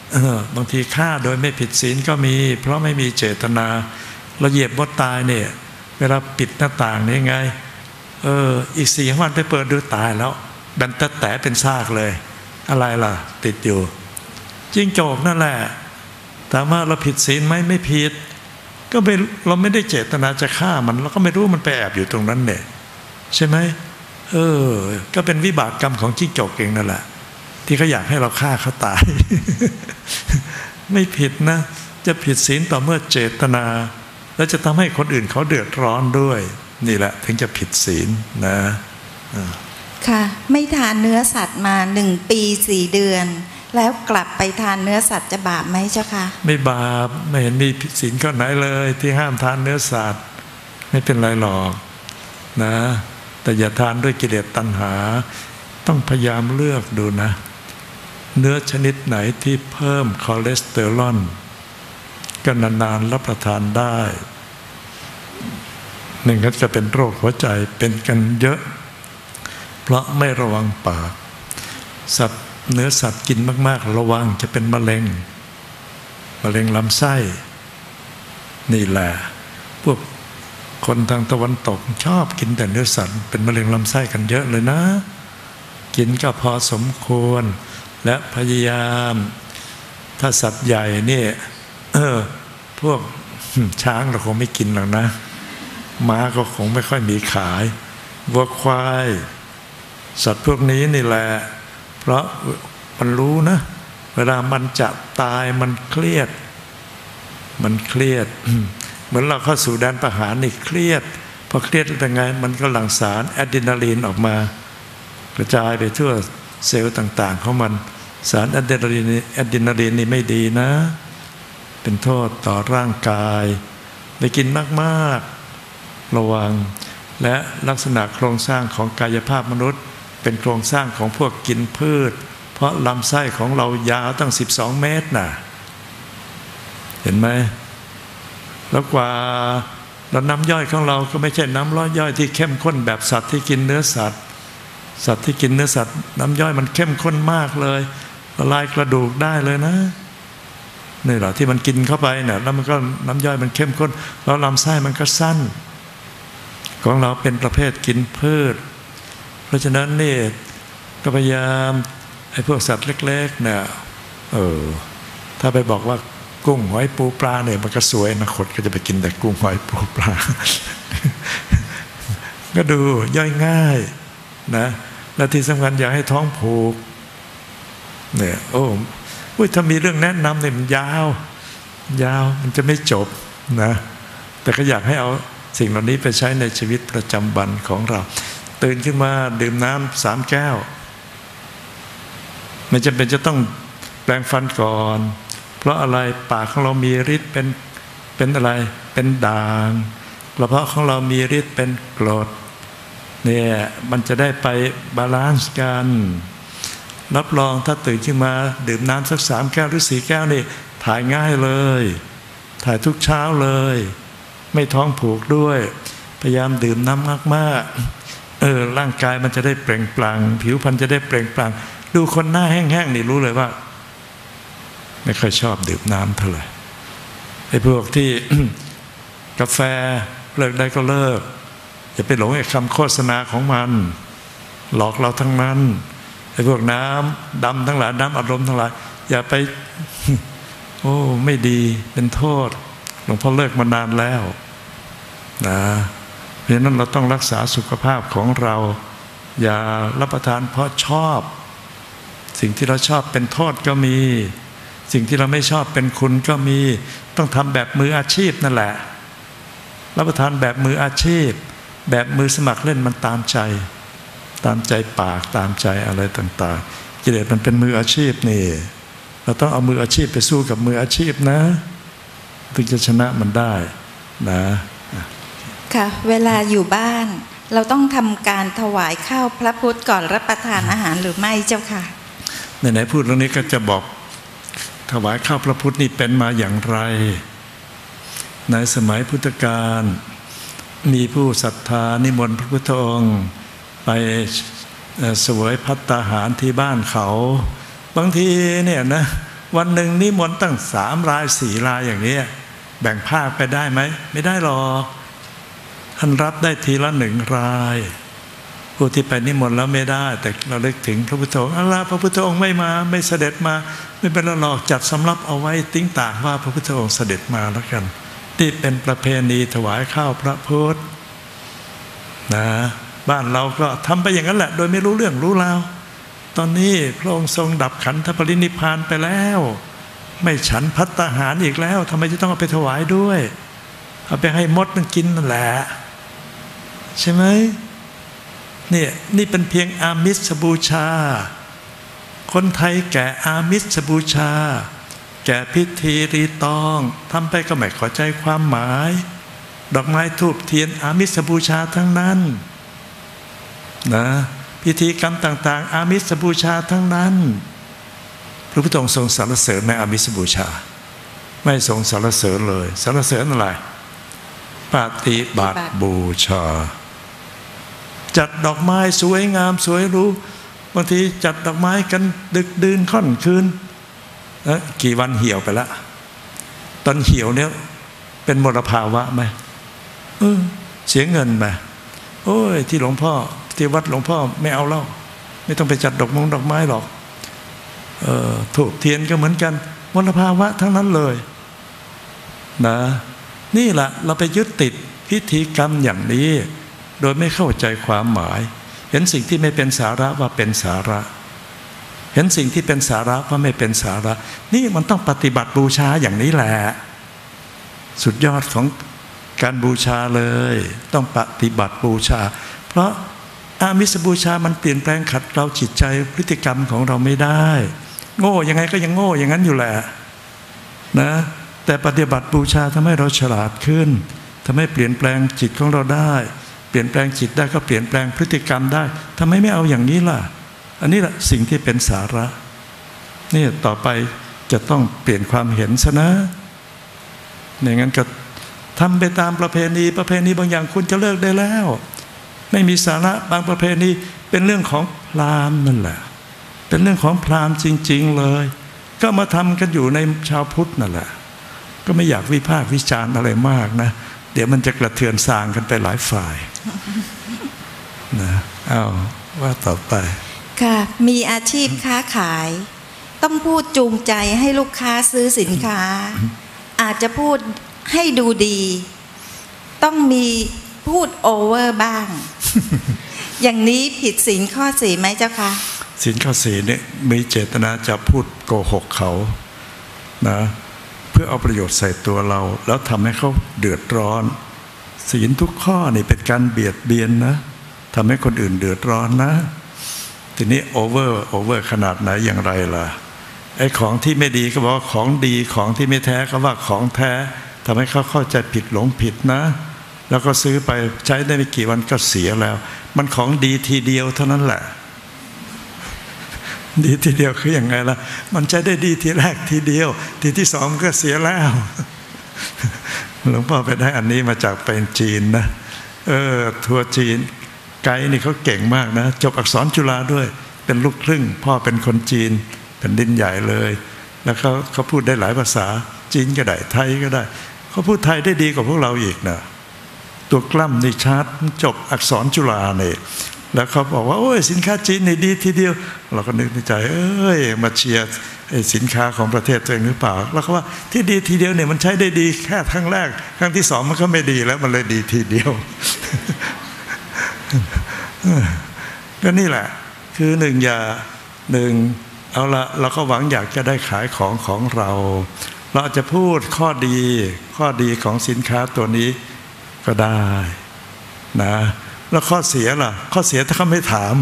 บางทีฆ่าโดยไม่ผิดศีลก็มีเพราะไม่มีเจตนาเราเหยียบมดตายเนี่ยเวลาปิดหน้าต่างนี่ไงอีก4 วันไปเปิดดูตายแล้วดันแต่เป็นซากเลยอะไรล่ะติดอยู่จิ้งจกนั่นแหละถามว่าเราผิดศีลไหมไม่ผิดก็เราไม่ได้เจตนาจะฆ่ามันเราก็ไม่รู้มันไปแอบอยู่ตรงนั้นเนี่ยใช่ไหมก็เป็นวิบากกรรมของจิ้งจกเองนั่นแหละที่เขาอยากให้เราฆ่าเขาตาย ไม่ผิดนะจะผิดศีลต่อเมื่อเจตนาแล้วจะทำให้คนอื่นเขาเดือดร้อนด้วยนี่แหละถึงจะผิดศีลนะค่ะไม่ทานเนื้อสัตว์มา1 ปี 4 เดือนแล้วกลับไปทานเนื้อสัตว์จะบาปไหมเจ้าคะไม่บาปไม่เห็นมีศีลข้อไหนเลยที่ห้ามทานเนื้อสัตว์ไม่เป็นไรหรอกนะแต่อย่าทานด้วยกิเลสตัณหาต้องพยายามเลือกดูนะเนื้อชนิดไหนที่เพิ่มคอเลสเตอรอลก็นานๆรับประทานได้หนึ่งก็จะเป็นโรคหัวใจเป็นกันเยอะเพราะไม่ระวังปากเนื้อสัตว์กินมากๆระวังจะเป็นมะเร็งลำไส้นี่แหละพวกคนทางตะวันตกชอบกินแต่เนื้อสัตว์เป็นมะเร็งลำไส้กันเยอะเลยนะกินก็พอสมควรและพยายามถ้าสัตว์ใหญ่นี่พวกช้างเราคงไม่กินหรอกนะม้าก็คงไม่ค่อยมีขายวัวควายสัตว์พวกนี้นี่แหละเพราะมันรู้นะเวลามันจะตายมันเครียดเหมือนเราเข้าสู่แดนประหารนี่เครียดพอเครียดเป็นไงมันก็หลั่งสารอะดรีนาลีนออกมากระจายไปทั่วเซลล์ต่างๆของมันสารอะดรีนาลีนนี่ไม่ดีนะเป็นโทษต่อร่างกายไปกินมากๆระวังและลักษณะโครงสร้างของกายภาพมนุษย์เป็นโครงสร้างของพวกกินพืชเพราะลำไส้ของเรายาวตั้ง12 เมตรน่ะเห็นไหมแล้วกว่าแล้วน้ำย่อยของเราก็ไม่ใช่น้ำย่อยที่เข้มข้นแบบสัตว์ที่กินเนื้อสัตว์ที่กินเนื้อสัตว์น้ำย่อยมันเข้มข้นมากเลยละลายกระดูกได้เลยนะนี่แหละที่มันกินเข้าไปเนี่ยแล้วมันก็น้ำย่อยมันเข้มข้นแล้วลำไส้มันก็สั้นของเราเป็นประเภทกินพืชเพราะฉะนั้นนี่ก็พยายามไอ้พวกสัตว์เล็กๆเนี่ยถ้าไปบอกว่ากุ้งหอยปูปลาเนี่ยมันก็สวยนะคนก็จะไปกินแต่กุ้งหอยปูปลา ก็ดูย่อยง่ายนะและที่สำคัญอย่าให้ท้องผูกเนี่ยถ้ามีเรื่องแนะนำเนี่ยมันยาวมันจะไม่จบนะแต่ก็อยากให้เอาสิ่งเหล่านี้ไปใช้ในชีวิตประจำวันของเราตื่นขึ้นมาดื่มน้ำ3 แก้วไม่จำเป็นจะต้องแปรงฟันก่อนเพราะอะไรปากของเรามีฤทธิ์เป็นอะไรเป็นด่างกระเพาะของเรามีฤทธิ์เป็นกรดเนี่ยมันจะได้ไปบาลานซ์กันรับรองถ้าตื่นขึ้นมาดื่มน้ำสัก3 แก้วหรือ4 แก้วนี่ถ่ายง่ายเลยถ่ายทุกเช้าเลยไม่ท้องผูกด้วยพยายามดื่มน้ำมากๆร่างกายมันจะได้เปล่งปลั่งผิวพรรณจะได้เปล่งปลั่งดูคนหน้าแห้งๆนี่รู้เลยว่าไม่ค่อยชอบดื่มน้ำเท่าไหร่ไอ้พวกที่ กาแฟเลิกได้ก็เลิกอย่าไปหลงไอ้คำโฆษณาของมันหลอกเราทั้งนั้นไอ้พวกน้ำดำทั้งหลายน้ำอารมณ์ทั้งหลายอย่าไป ไม่ดีเป็นโทษหลวงพ่อเลิกมานานแล้วนะเพราะฉะนั้นเราต้องรักษาสุขภาพของเราอย่ารับประทานเพราะชอบสิ่งที่เราชอบเป็นโทษก็มีสิ่งที่เราไม่ชอบเป็นคุณก็มีต้องทำแบบมืออาชีพนั่นแหละรับประทานแบบมืออาชีพแบบมือสมัครเล่นมันตามใจปากตามใจอะไรต่างๆกิเลสมันเป็นมืออาชีพนี่เราต้องเอามืออาชีพไปสู้กับมืออาชีพนะถึงจะชนะมันได้นะค่ะเวลาอยู่บ้านเราต้องทำการถวายข้าวพระพุทธก่อนรับประทานอาหารหรือไม่เจ้าค่ะไหนๆพูดเรื่องนี้ก็จะบอกถวายข้าวพระพุทธนี่เป็นมาอย่างไรในสมัยพุทธกาลมีผู้ศรัทธานิมนต์พระพุทธองค์ไปเสวยภัตตาหารที่บ้านเขาบางทีเนี่ยนะวันหนึ่งนิมนต์ตั้ง3 ราย 4 รายอย่างนี้แบ่งภาคไปได้ไหมไม่ได้หรอกท่านรับได้ทีละ 1 รายผู้ที่ไปนิมนต์แล้วไม่ได้แต่เราลึกถึงพระพุทธองค์พระพุทธองค์ไม่มาไม่เสด็จมาไม่เป็นไรหรอกจัดสำรับเอาไว้ติ้งต่างว่าพระพุทธองค์เสด็จมาแล้วกันที่เป็นประเพณีถวายข้าวพระพุทธนะบ้านเราก็ทำไปอย่างนั้นแหละโดยไม่รู้เรื่องรู้ราวตอนนี้พระองค์ทรงดับขันธปรินิพพานไปแล้วไม่ฉันภัตตาหารอีกแล้วทำไมจะต้องเอาไปถวายด้วยเอาไปให้มดมันกินนั่นแหละใช่ไหมนี่เป็นเพียงอามิสบูชาคนไทยแก่อามิสบูชาแก่พิธีรีตองทำไปก็ไม่เข้าใจความหมายดอกไม้ธูปเทียนอามิสบูชาทั้งนั้นนะพิธีกรรมต่างๆอามิสบูชาทั้งนั้นพระพุทธองค์ทรงสรรเสริญในอามิสบูชาไม่ทรงสรรเสริญเลยสรรเสริญอะไรปฏิบัติบูชาจัดดอกไม้สวยงามสวยหรูบางทีจัดดอกไม้กันดึกดื่นค่ำคืนกี่วันเหี่ยวไปละตอนเหี่ยวเนี่ยเป็นมลภาวะไหมเสียเงินไหมโอ้ยที่หลวงพ่อที่วัดหลวงพ่อไม่เอาแล้วไม่ต้องไปจัดดอกไม้หรอกธูปเทียนก็เหมือนกันมลภาวะทั้งนั้นเลยนะนี่แหละเราไปยึดติดพิธีกรรมอย่างนี้โดยไม่เข้าใจความหมายเห็นสิ่งที่ไม่เป็นสาระว่าเป็นสาระเห็นสิ่งที่เป็นสาระว่าไม่เป็นสาระนี่มันต้องปฏิบัติบูชาอย่างนี้แหละสุดยอดของการบูชาเลยต้องปฏิบัติบูชาเพราะอามิสบูชามันเปลี่ยนแปลงขัดเกลาจิตใจพฤติกรรมของเราไม่ได้โง่ยังไงก็ยังโง่อย่างนั้นอยู่แหละนะแต่ปฏิบัติบูชาทำให้เราฉลาดขึ้นทำให้เปลี่ยนแปลงจิตของเราได้เปลี่ยนแปลงจิตได้ก็เปลี่ยนแปลงพฤติกรรมได้ทำไมไม่เอาอย่างนี้ล่ะอันนี้แหละสิ่งที่เป็นสาระนี่ต่อไปจะต้องเปลี่ยนความเห็นซะนะอย่างนั้นก็ทำไปตามประเพณีบางอย่างคุณจะเลิกได้แล้วไม่มีสาระบางประเพณีเป็นเรื่องของพราหมณ์นั่นแหละเป็นเรื่องของพราหมณ์จริงๆเลยก็มาทำกันอยู่ในชาวพุทธนั่นแหละก็ไม่อยากวิพากษ์วิจารณ์อะไรมากนะเดี๋ยวมันจะกระเทือนสร้างกันไปหลายฝ่ายนะว่าต่อไปค่ะมีอาชีพค้าขายต้องพูดจูงใจให้ลูกค้าซื้อสินค้าอาจจะพูดให้ดูดีต้องมีพูดโอเวอร์บ้าง อย่างนี้ผิดศีลข้อ 4ไหมเจ้าคะศีลข้อ 4เนี่ยมีเจตนาจะพูดโกหกเขานะเพื่อเอาประโยชน์ใส่ตัวเราแล้วทำให้เขาเดือดร้อนศีลทุกข้อนี่เป็นการเบียดเบียนนะทำให้คนอื่นเดือดร้อนนะทีนี้โอเวอร์ขนาดไหนอย่างไรล่ะไอ้ของที่ไม่ดีก็บอกว่าของดีของที่ไม่แท้ก็ว่าของแท้ทำให้เขาเข้าใจผิดหลงผิดนะแล้วก็ซื้อไปใช้ได้ไม่กี่วันก็เสียแล้วมันของดีทีเดียวเท่านั้นแหละดีทีเดียวคืออย่างไงล่ะมันใช้ได้ดีทีแรกทีเดียวทีที่ 2ก็เสียแล้วหลวงพ่อไปได้อันนี้มาจากเป็นจีนนะทัวร์จีนไกด์นี่เขาเก่งมากนะจบอักษรจุฬาด้วยเป็นลูกครึ่งพ่อเป็นคนจีนแผ่นดินใหญ่เลยแล้วเขาพูดได้หลายภาษาจีนก็ได้ไทยก็ได้เขาพูดไทยได้ดีกว่าพวกเราอีกนะตัวกล้ำนี่ชัดจบอักษรจุฬาเนี่ยแล้วเขาบอกว่าโอ้ยสินค้าจีนนี่ดีทีเดียวเราก็นึกในใจมาเชียร์สินค้าของประเทศตัวเองหรือเปล่าแล้วเขาว่าที่ดีทีเดียวเนี่ยมันใช้ได้ดีแค่ครั้งแรกครั้งที่ 2มันก็ไม่ดีแล้วมันเลยดีทีเดียว ก็นี่แหละคือหนึ่งเอาละเราก็หวังอยากจะได้ขายของเราเราจะพูดข้อดีของสินค้าตัวนี้ก็ได้นะแล้วข้อเสียล่ะข้อเสียถ้าเขาไม่ถาม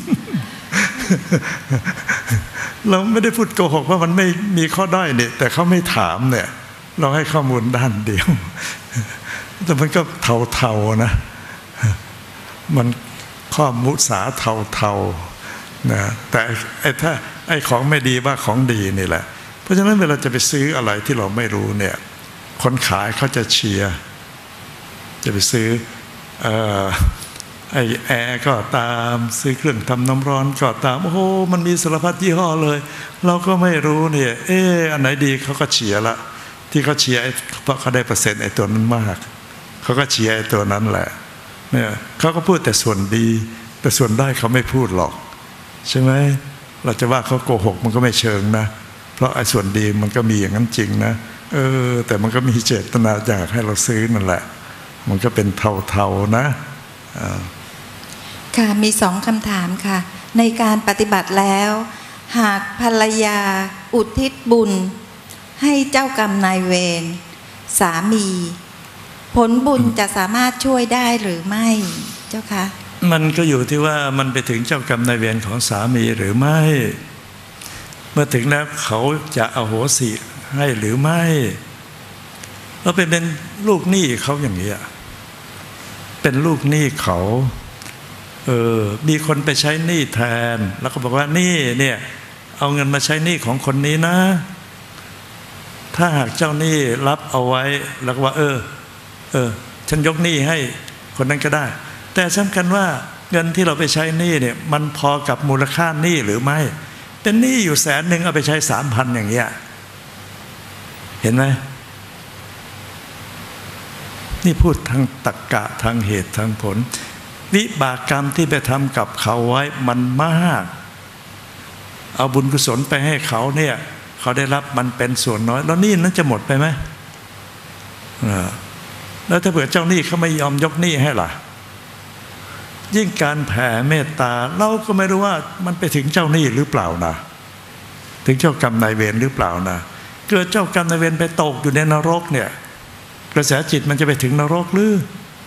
เราไม่ได้พูดโกหกว่ามันไม่มีข้อด้อยเนี่ยแต่เขาไม่ถามเนี่ยเราให้ข้อมูลด้านเดียวแต่มันก็เทาๆนะมันข้อมุสาเทาๆนะแต่ถ้าไอ้ของไม่ดีว่าของดีนี่แหละเพราะฉะนั้นเวลาจะไปซื้ออะไรที่เราไม่รู้เนี่ยคนขายเขาจะเชียร์จะไปซื้อไอ้แอร์ก็ตามซื้อเครื่องทำน้ำร้อนก็ตามโอ้โหมันมีสารพัดยี่ห้อเลยเราก็ไม่รู้เนี่ยอันไหนดีเขาก็เชียร์ละที่เขาเชียร์เพราะเขาได้เปอร์เซ็นต์ไอ้ตัวนั้นมากเขาก็เชียร์ไอ้ตัวนั้นแหละเนี่ยเขาก็พูดแต่ส่วนดีแต่ส่วนได้เขาไม่พูดหรอกใช่ไหมเราจะว่าเขาโกหกมันก็ไม่เชิงนะเพราะไอ้ส่วนดีมันก็มีอย่างนั้นจริงนะแต่มันก็มีเจตนาอยากให้เราซื้อนั่นแหละมันก็เป็นเทาๆนะค่ะมี2คำถามค่ะในการปฏิบัติแล้วหากภรรยาอุทิศบุญให้เจ้ากรรมนายเวรสามีผลบุญจะสามารถช่วยได้หรือไม่เจ้าคะมันก็อยู่ที่ว่ามันไปถึงเจ้ากรรมนายเวรของสามีหรือไม่เมื่อถึงแล้วเขาจะอโหสิให้หรือไม่เราเป็นลูกหนี้เขาอย่างนี้เป็นลูกหนี้เขามีคนไปใช้หนี้แทนแล้วก็บอกว่านี่เนี่ยเอาเงินมาใช้หนี้ของคนนี้นะถ้าหากเจ้าหนี้รับเอาไว้แล้วก็ว่าฉันยกหนี้ให้คนนั้นก็ได้แต่สำคัญว่าเงินที่เราไปใช้หนี้เนี่ยมันพอกับมูลค่าหนี้หรือไม่เป็นหนี้อยู่100,000เอาไปใช้ 3,000 อย่างเงี้ยเห็นไหมนี่พูดทางตรรกะทางเหตุทางผลวิบากกรรมที่ไปทำกับเขาไว้มันมากเอาบุญกุศลไปให้เขาเนี่ยเขาได้รับมันเป็นส่วนน้อยแล้วหนี้นั้นจะหมดไปไหมแล้วถ้าเผื่อเจ้าหนี้เขาไม่ยอมยกหนี้ให้ล่ะยิ่งการแผ่เมตตาเราก็ไม่รู้ว่ามันไปถึงเจ้าหนี้หรือเปล่านะถึงเจ้ากรรมนายเวรหรือเปล่านะเกิดเจ้ากรรมนายเวรไปตกอยู่ในนรกเนี่ยกระแสจิตมันจะไปถึงนรกหรือ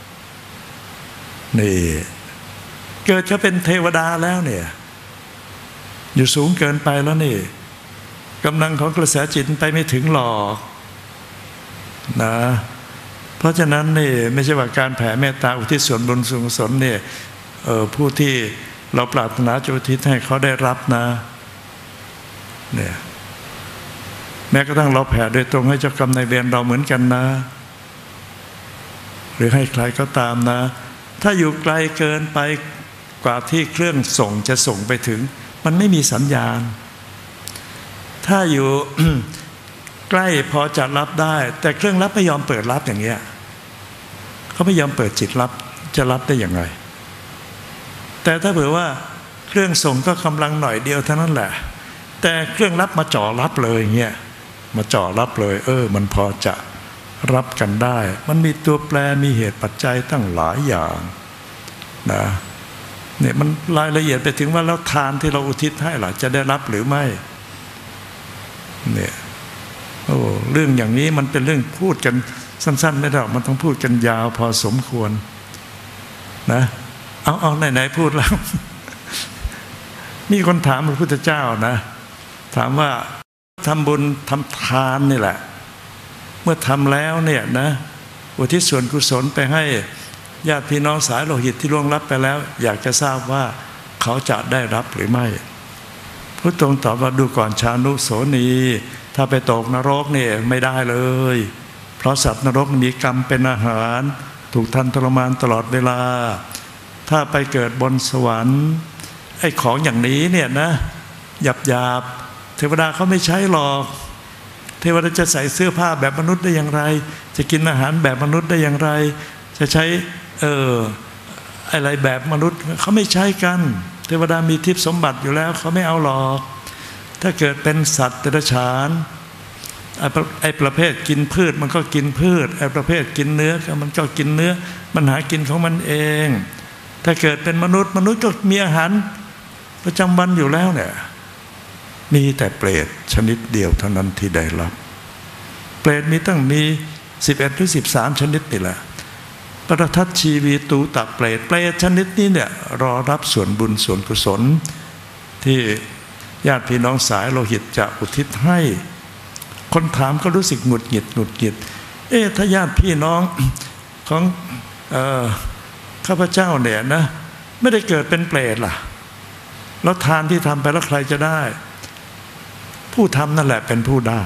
นี่เกิดจะเป็นเทวดาแล้วเนี่ยอยู่สูงเกินไปแล้วนี่กำลังของกระแสจิตไปไม่ถึงหรอกนะเพราะฉะนั้นนี่ไม่ใช่ว่าการแผ่เมตตาอุทิศส่วนบุญส่วนกุศลเนี่ยผู้ที่เราปรารถนาจะอุทิศให้เขาได้รับนะเนี่ยแม้กระทั่งเราแผ่โดยตรงให้เจ้ากรรมนายเวรเราเหมือนกันนะหรือให้ใครก็ตามนะถ้าอยู่ไกลเกินไปกว่าที่เครื่องส่งจะส่งไปถึงมันไม่มีสัญญาณถ้าอยู่ ใกล้พอจะรับได้แต่เครื่องรับไม่ยอมเปิดรับอย่างเงี้ยเขาไม่ยอมเปิดจิตรับจะรับได้อย่างไรแต่ถ้าเผื่อว่าเครื่องส่งก็กำลังหน่อยเดียวเท่านั้นแหละแต่เครื่องรับมาจ่อรับเลยอย่างเงี้ยมาจ่อรับเลยมันพอจะรับกันได้มันมีตัวแปรมีเหตุปัจจัยตั้งหลายอย่างนะเนี่ยมันรายละเอียดไปถึงว่าแล้วทานที่เราอุทิศให้ล่ะจะได้รับหรือไม่เนี่ยเรื่องอย่างนี้มันเป็นเรื่องพูดกันสั้นๆไม่ได้หรอกมันต้องพูดกันยาวพอสมควรนะเอาไหนๆพูดแล้ว มีคนถามพระพุทธเจ้านะถามว่าทำบุญทำทานนี่แหละเมื่อทำแล้วเนี่ยนะอุทิศส่วนกุศลไปให้ญาติพี่น้องสายโลหิตที่ล่วงลับไปแล้วอยากจะทราบว่าเขาจะได้รับหรือไม่พระองค์ตอบว่าดูก่อนชานุโสนีถ้าไปตกนรกเนี่ยไม่ได้เลยเพราะสัตว์นรกมีกรรมเป็นอาหารถูกทันทรมานตลอดเวลาถ้าไปเกิดบนสวรรค์ไอ้ของอย่างนี้เนี่ยนะหยาบเทวดาเขาไม่ใช้หรอกเทวดาจะใส่เสื้อผ้าแบบมนุษย์ได้อย่างไรจะกินอาหารแบบมนุษย์ได้อย่างไรจะใช้อะไรแบบมนุษย์เขาไม่ใช้กันเทวดามีทิพย์สมบัติอยู่แล้วเขาไม่เอาหรอกถ้าเกิดเป็นสัตว์เดรัจฉานไอ้ประเภทกินพืชมันก็กินพืชไอ้ประเภทกินเนื้อมันก็กินเนื้อมันหากินของมันเองถ้าเกิดเป็นมนุษย์ก็มีอาหารประจำวันอยู่แล้วเนี่ยมีแต่เปรตชนิดเดียวเท่านั้นที่ได้รับเปรตมีตั้งมี11หรือ13ชนิดนี่แหละปรทัตชีวีตูตะเปรตชนิดนี้เนี่ยรอรับส่วนบุญส่วนกุศลที่ญาติพี่น้องสายโลหิตจะอุทิศให้คนถามก็รู้สึกหงุดหงิดถ้าญาติพี่น้องของข้าพเจ้าเนี่ยนะไม่ได้เกิดเป็นเปรตล่ะแล้วทานที่ทำไปแล้วใครจะได้ผู้ทำนั่นแหละเป็นผู้ได้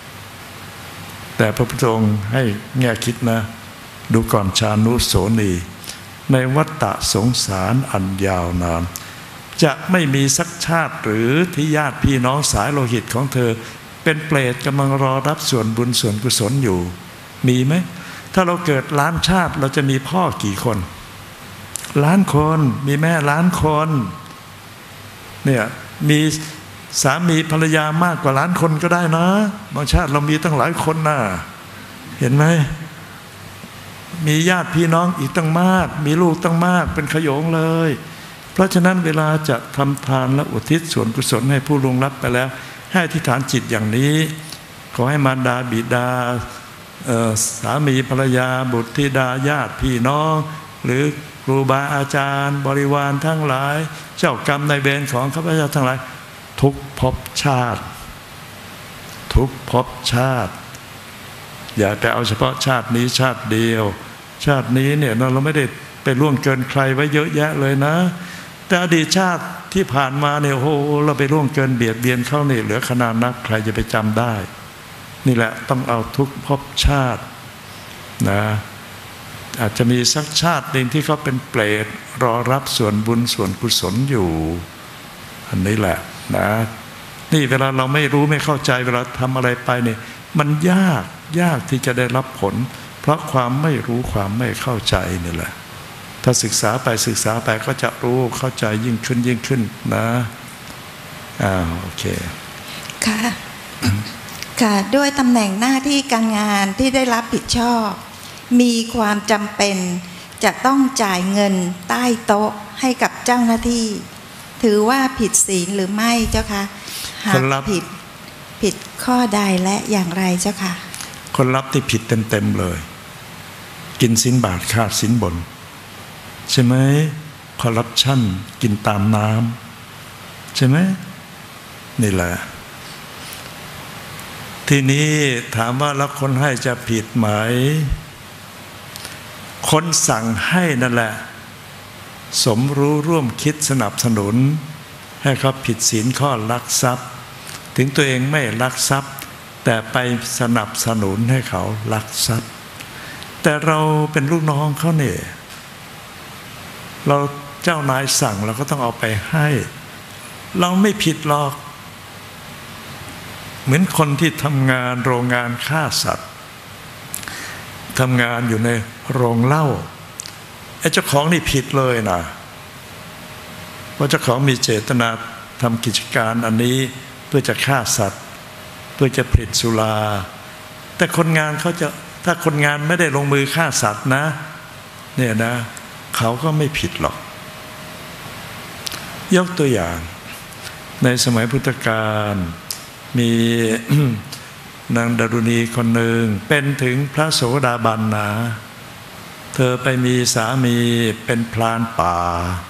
แต่พระพุทธองค์ให้แง่คิดนะดูก่อนชานุโสนีในวัฏฏะสงสารอันยาวนานจะไม่มีสักชาติหรือที่ญาติพี่น้องสายโลหิตของเธอเป็นเปรตกำลังรอรับส่วนบุญส่วนกุศลอยู่มีไหมถ้าเราเกิดล้านชาติเราจะมีพ่อกี่คนล้านคนมีแม่ล้านคนเนี่ยมีสามีภรรยามากกว่าล้านคนก็ได้นะบางชาติเรามีตั้งหลายคนนะเห็นไหมมีญาติพี่น้องอีกตั้งมากมีลูกตั้งมากเป็นขโยงเลยเพราะฉะนั้นเวลาจะทำทานและอุทิศส่วนกุศลให้ผู้ล่วงลับไปแล้วให้อธิษฐานจิตอย่างนี้ขอให้มารดาบิดาสามีภรรยาบุตรธิดาญาติพี่น้องหรือครูบาอาจารย์บริวารทั้งหลายเจ้ากรรมนายเวรของข้าพเจ้าทั้งหลายทุกภพชาติทุกภพชาติอย่าไปเอาเฉพาะชาตินี้ชาติเดียวชาตินี้เนี่ยเราไม่ได้ไปล่วงเกินใครไว้เยอะแยะเลยนะแต่อดีตชาติที่ผ่านมาเนี่ยโอ้โหเราไปล่วงเกินเบียดเบียนเขาเนี่ยเหลือขนาดนักใครจะไปจำได้นี่แหละต้องเอาทุกภพชาตินะอาจจะมีสักชาติหนึ่งที่เขาเป็นเปรตรอรับส่วนบุญส่วนกุศลอยู่อันนี้แหละนะนี่เวลาเราไม่รู้ไม่เข้าใจเวลาทำอะไรไปเนี่ยมันยากที่จะได้รับผลเพราะความไม่รู้ความไม่เข้าใจนี่แหละถ้าศึกษาไปก็จะรู้เข้าใจยิ่งขึ้นนะโอเคค่ะค่ะด้วยตำแหน่งหน้าที่การงานที่ได้รับผิดชอบมีความจำเป็นจะต้องจ่ายเงินใต้โต๊ะให้กับเจ้าหน้าที่ถือว่าผิดศีลหรือไม่เจ้าคะหากผิดข้อใดและอย่างไรเจ้าค่ะคนรับที่ผิดเต็มเลยกินสินบาทขาดสินบนใช่ไหมคอร์รัปชันกินตามน้ำใช่ไหมนี่แหละทีนี้ถามว่าแล้วคนให้จะผิดไหมคนสั่งให้นั่นแหละสมรู้ร่วมคิดสนับสนุนให้เขาผิดศีลข้อลักทรัพย์ถึงตัวเองไม่ลักทรัพย์แต่ไปสนับสนุนให้เขาลักทรัพย์แต่เราเป็นลูกน้องเขาเนี่ยเราเจ้านายสั่งเราก็ต้องเอาไปให้เราไม่ผิดหรอกเหมือนคนที่ทำงานโรงงานฆ่าสัตว์ทำงานอยู่ในโรงเหล้าไอ้เจ้าของนี่ผิดเลยนะเพราะเจ้าของมีเจตนาทำกิจการอันนี้เพื่อจะฆ่าสัตว์เพื่อจะผลิตสุราแต่คนงานเขาจะถ้าคนงานไม่ได้ลงมือฆ่าสัตว์นะเนี่ยนะเขาก็ไม่ผิดหรอกยกตัวอย่างในสมัยพุทธกาลมี นางดารุณีคนหนึ่งเป็นถึงพระโสดาบันนะเธอไปมีสามีเป็นพรานป่า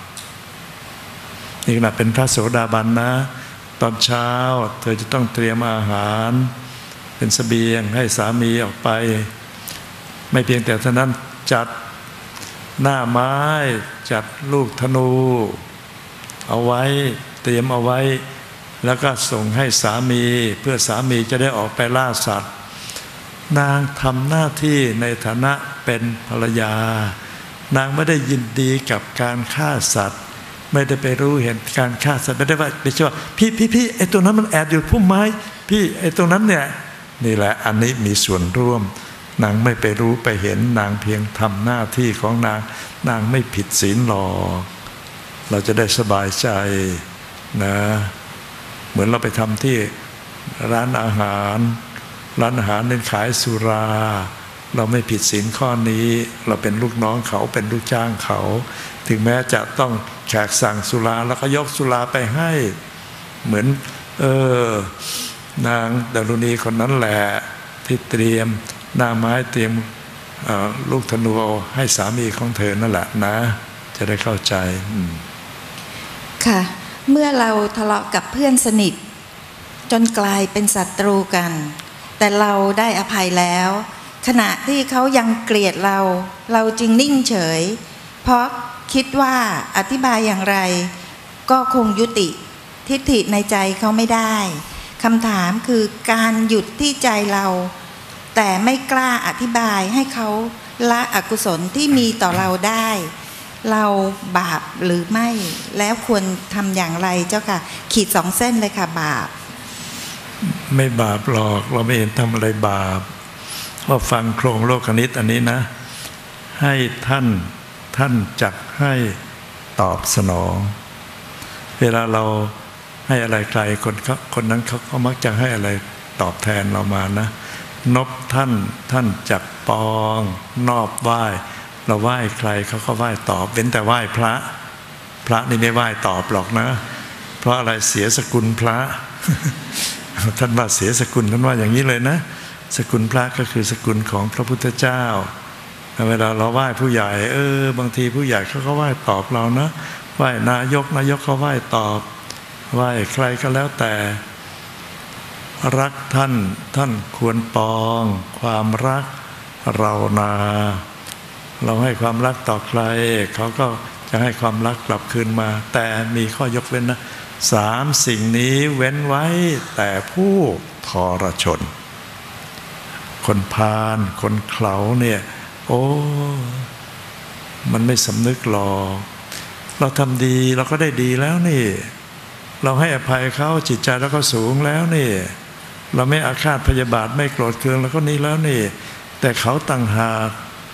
นี่ขณะเป็นพระโสดาบันนะตอนเช้าเธอจะต้องเตรียมอาหารเป็นเสบียงให้สามีออกไปไม่เพียงแต่เท่านั้นจัดหน้าไม้จัดลูกธนูเอาไว้เตรียมเอาไว้แล้วก็ส่งให้สามีเพื่อสามีจะได้ออกไปล่าสัตว์นางทำหน้าที่ในฐานะเป็นภรรยานางไม่ได้ยินดีกับการฆ่าสัตว์ไม่ได้ไปรู้เห็นการฆ่าสัตว์ไม่ได้ว่าไปเชื่อพี่ไอ้ตัวนั้นมันแอบอยู่พุ่มไม้พี่ไอ้ตรงนั้นเนี่ยนี่แหละอันนี้มีส่วนร่วมนางไม่ไปรู้ไปเห็นนางเพียงทำหน้าที่ของนางไม่ผิดศีลหรอกเราจะได้สบายใจนะเหมือนเราไปทำที่ร้านอาหารเนี่ยขายสุราเราไม่ผิดศีลข้อนี้เราเป็นลูกน้องเขาเป็นลูกจ้างเขาถึงแม้จะต้องแขกสั่งสุราแล้วก็ยกสุราไปให้เหมือนนางดารุณีคนนั้นแหละที่เตรียมหน้าไม้เตรียมลูกธนูให้สามีของเธอนั่นแหละนะจะได้เข้าใจค่ะเมื่อเราทะเลาะกับเพื่อนสนิทจนกลายเป็นศัตรูกันแต่เราได้อภัยแล้วขณะที่เขายังเกลียดเราจึงนิ่งเฉยเพราะคิดว่าอธิบายอย่างไรก็คงยุติทิฏฐิในใจเขาไม่ได้คำถามคือการหยุดที่ใจเราแต่ไม่กล้าอธิบายให้เขาละอกุศลที่มีต่อเราได้เราบาปหรือไม่แล้วควรทำอย่างไรเจ้าค่ะขีด2 เส้นเลยค่ะบาปไม่บาปหรอกเราไม่เห็นทำอะไรบาปว่าฟังโครงโลกคณิตอันนี้นะให้ท่านจักให้ตอบสนองเวลาเราให้อะไรใครคนนั้นเขาก็มักจะให้อะไรตอบแทนเรามานะนบท่านจักปองนอบไหว้เราไหว้ใครเขาก็ไหว้ตอบเว้นแต่ไหว้พระนี่ไม่ไหว้ตอบหรอกนะเพราะอะไรเสียสกุลพระ ท่านว่าเสียสกุลท่านว่าอย่างนี้เลยนะสกุลพระก็คือสกุลของพระพุทธเจ้าเวลาเราไหว้ผู้ใหญ่บางทีผู้ใหญ่เขาก็ไหว้ตอบเรานะไหว้นายกเขาไหว้ตอบไหว้ใครก็แล้วแต่รักท่านควรปองความรักเรานาเราให้ความรักต่อใครเขาก็จะให้ความรักกลับคืนมาแต่มีข้อยกเว้นนะ3 สิ่งนี้เว้นไว้แต่ผู้ทรชนคนพาลคนเขลาเนี่ยโอ้มันไม่สำนึกหรอกเราทำดีเราก็ได้ดีแล้วนี่เราให้อภัยเขาจิตใจแล้วก็สูงแล้วนี่เราไม่อาฆาตพยาบาทไม่โกรธเคืองแล้วก็นี่แล้วนี่แต่เขาต่างหาก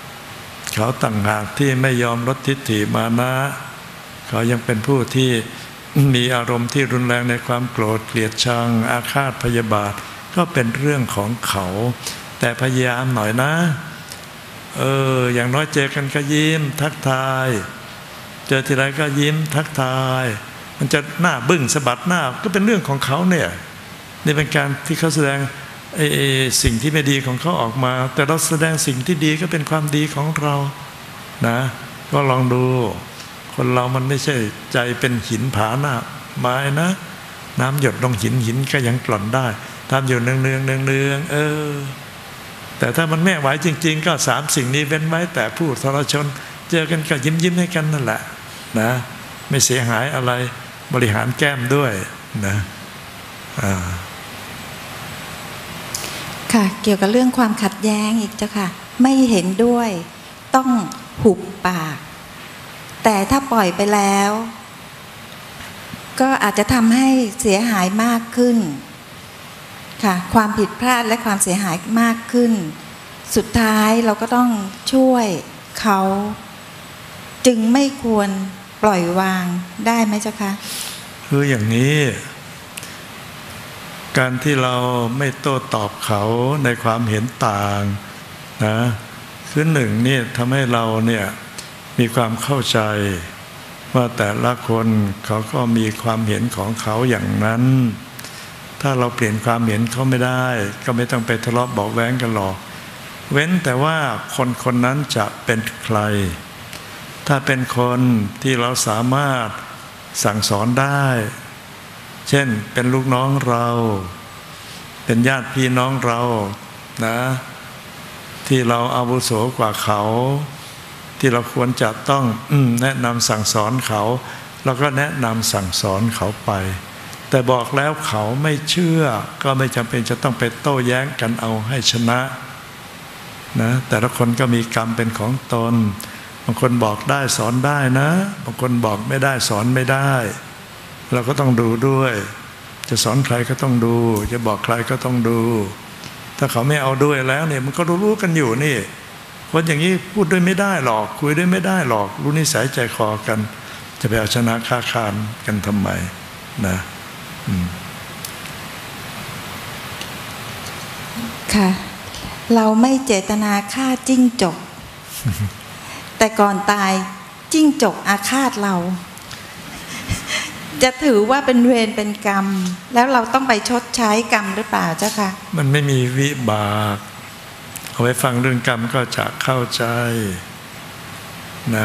ที่ไม่ยอมลดทิฏฐิมานะเขายังเป็นผู้ที่มีอารมณ์ที่รุนแรงในความโกรธเกลียดชังอาฆาตพยาบาทก็เป็นเรื่องของเขาแต่พยายามหน่อยนะอย่างน้อยเจอกันก็ยิ้มทักทายเจอทีไรก็ยิ้มทักทายมันจะหน้าบึ้งสะบัดหน้าก็เป็นเรื่องของเขาเนี่ยนี่เป็นการที่เขาแสดงสิ่งที่ไม่ดีของเขาออกมาแต่เราแสดงสิ่งที่ดีก็เป็นความดีของเรานะก็ลองดูคนเรามันไม่ใช่ใจเป็นหินผาหน้าไม้นะน้ำหยดลงหินก็ยังกล่อนได้ทำอยู่เนืองแต่ถ้ามันไม่ไหวจริงๆก็3 สิ่งนี้เว้นไว้แต่ผู้ทรชนเจอกันก็ยิ้มให้กันนั่นแหละนะไม่เสียหายอะไรบริหารแก้มด้วยนะค่ะเกี่ยวกับเรื่องความขัดแย้งอีกเจ้าค่ะไม่เห็นด้วยต้องหุบปากแต่ถ้าปล่อยไปแล้วก็อาจจะทำให้เสียหายมากขึ้นค่ะความผิดพลาดและความเสียหายมากขึ้นสุดท้ายเราก็ต้องช่วยเขาจึงไม่ควรปล่อยวางได้ไหมเจ้าคะคืออย่างนี้การที่เราไม่โต้ตอบเขาในความเห็นต่างนะคือ1นี่ทำให้เราเนี่ยมีความเข้าใจว่าแต่ละคนเขาก็มีความเห็นของเขาอย่างนั้นถ้าเราเปลี่ยนความเห็นเขาไม่ได้ก็ไม่ต้องไปทะเลาะเบาะแว้งกันหรอกเว้นแต่ว่าคนนั้นจะเป็นใครถ้าเป็นคนที่เราสามารถสั่งสอนได้เช่นเป็นลูกน้องเราเป็นญาติพี่น้องเรานะที่เราอาวุโสกว่าเขาที่เราควรจะต้องแนะนำสั่งสอนเขาเราก็แนะนำสั่งสอนเขาไปแต่บอกแล้วเขาไม่เชื่อก็ไม่จำเป็นจะต้องไปโต้แย้งกันเอาให้ชนะนะแต่ละคนก็มีกรรมเป็นของตนบางคนบอกได้สอนได้นะบางคนบอกไม่ได้สอนไม่ได้เราก็ต้องดูด้วยจะสอนใครก็ต้องดูจะบอกใครก็ต้องดูถ้าเขาไม่เอาด้วยแล้วเนี่ยมันก็รู้กันอยู่นี่คนอย่างนี้พูดด้วยไม่ได้หรอกคุยด้วยไม่ได้หรอกรู้นิสัยใจคอกันจะไปเอาชนะค้าคานกันทำไมนะค่ะเราไม่เจตนาฆ่าจิ้งจก แต่ก่อนตายจิ้งจกอาฆาตเราจะถือว่าเป็นเวรเป็นกรรมแล้วเราต้องไปชดใช้กรรมหรือเปล่าเจ้าค่ะมันไม่มีวิบากเอาไว้ฟังเรื่องกรรมก็จะเข้าใจนะ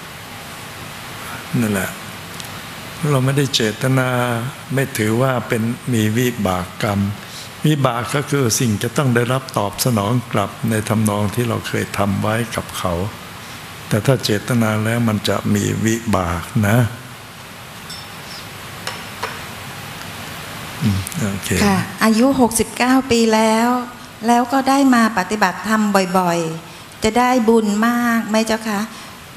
นั่นแหละเราไม่ได้เจตนาไม่ถือว่าเป็นมีวิบากกรรมวิบากก็คือสิ่งจะต้องได้รับตอบสนองกลับในทำนองที่เราเคยทำไว้กับเขาแต่ถ้าเจตนาแล้วมันจะมีวิบากนะค่ะอายุ69 ปีแล้วก็ได้มาปฏิบัติธรรมบ่อยๆจะได้บุญมากไหมเจ้าคะ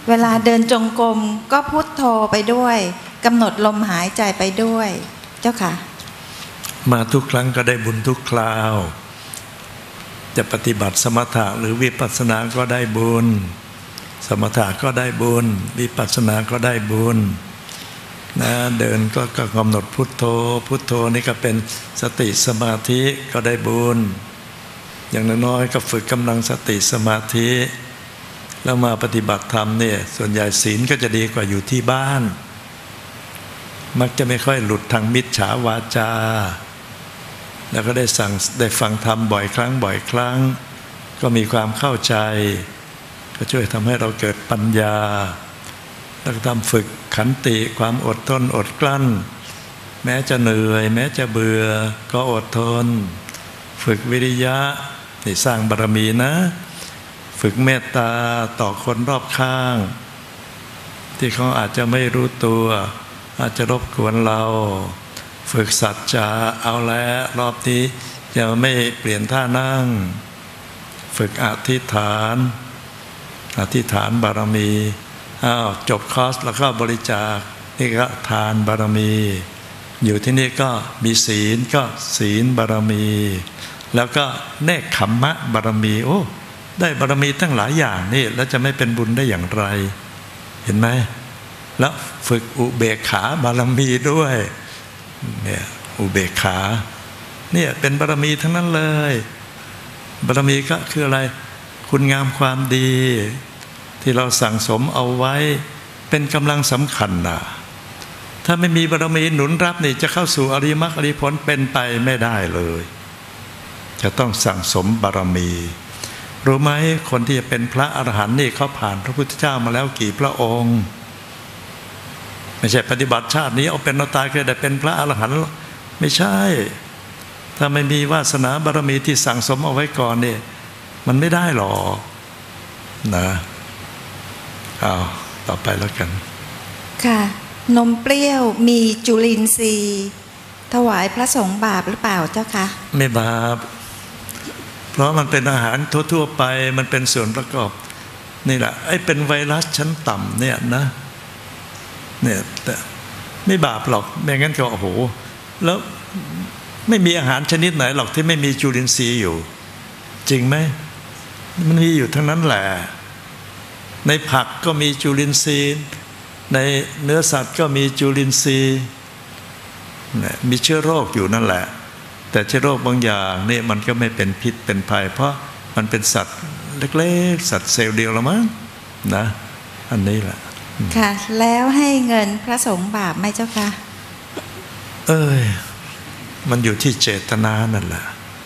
เวลาเดินจงกรมก็พุทโธไปด้วยกำหนดลมหายใจไปด้วยเจ้าค่ะมาทุกครั้งก็ได้บุญทุกคราวจะปฏิบัติสมถะหรือวิปัสสนาก็ได้บุญสมถะก็ได้บุญวิปัสสนาก็ได้บุญนะเดินก็กำหนดพุทโธพุทโธนี่ก็เป็นสติสมาธิก็ได้บุญอย่างน้อยๆก็ฝึกกำลังสติสมาธิแล้วมาปฏิบัติธรรมเนี่ยส่วนใหญ่ศีลก็จะดีกว่าอยู่ที่บ้านมักจะไม่ค่อยหลุดทางมิจฉาวาจาแล้วก็ได้ฟังธรรมบ่อยครั้งก็มีความเข้าใจก็ช่วยทำให้เราเกิดปัญญาแล้วก็ทำฝึกขันติความอดทนอดกลั้นแม้จะเหนื่อยแม้จะเบื่อก็อดทนฝึกวิริยะนี่สร้างบารมีนะฝึกเมตตาต่อคนรอบข้างที่เขาอาจจะไม่รู้ตัวอาจจะรบกวนเราฝึกสัจจะเอาแล้วรอบนี้จะไม่เปลี่ยนท่านั่งฝึกอธิษฐานบารมีจบคอร์สแล้วก็บริจาคนี่ก็ทานบารมีอยู่ที่นี่ก็มีศีลก็ศีลบารมีแล้วก็เนกขัมมะบารมีโอ้ได้บารมีตั้งหลายอย่างนี่แล้วจะไม่เป็นบุญได้อย่างไรเห็นไหมแล้วฝึกอุเบกขาบารมีด้วยเนี่ยอุเบกขาเนี่ยเป็นบารมีทั้งนั้นเลยบารมีก็คืออะไรคุณงามความดีที่เราสั่งสมเอาไว้เป็นกำลังสำคัญนะถ้าไม่มีบารมีหนุนรับนี่จะเข้าสู่อริยมรรคอริยผลเป็นไปไม่ได้เลยจะต้องสั่งสมบารมีรู้ไหมคนที่จะเป็นพระอรหันต์นี่เขาผ่านพระพุทธเจ้ามาแล้วกี่พระองค์ไม่ใช่ปฏิบัติชาตินี้เอาเป็นเอาตายเคยได้เป็นพระอรหันต์ไม่ใช่ถ้าไม่มีวาสนาบารมีที่สั่งสมเอาไว้ก่อนเนี่ยมันไม่ได้หรอกนะต่อไปแล้วกันค่ะนมเปรี้ยวมีจุลินทรีย์ถวายพระสงฆ์บาปหรือเปล่าเจ้าคะไม่บาปเพราะมันเป็นอาหารทั่วๆไปมันเป็นส่วนประกอบนี่แหละไอ้เป็นไวรัสชั้นต่ำเนี่ยนะเนี่ยแต่ไม่บาปหรอกไม่งั้นก็โอ้โหแล้วไม่มีอาหารชนิดไหนหรอกที่ไม่มีจุลินทรีย์อยู่จริงไหมมันมีอยู่ทั้งนั้นแหละในผักก็มีจุลินทรีย์ในเนื้อสัตว์ก็มีจุลินทรีย์มีเชื้อโรคอยู่นั่นแหละแต่เชื้อโรคบางอย่างนี่มันก็ไม่เป็นพิษเป็นภัยเพราะมันเป็นสัตว์เล็กๆสัตว์เซลล์เดียวละมั้งนะอันนี้แหละค่ะแล้วให้เงินพระสงฆ์บาปไหมเจ้าคะมันอยู่ที่เจตนานั่นแหละ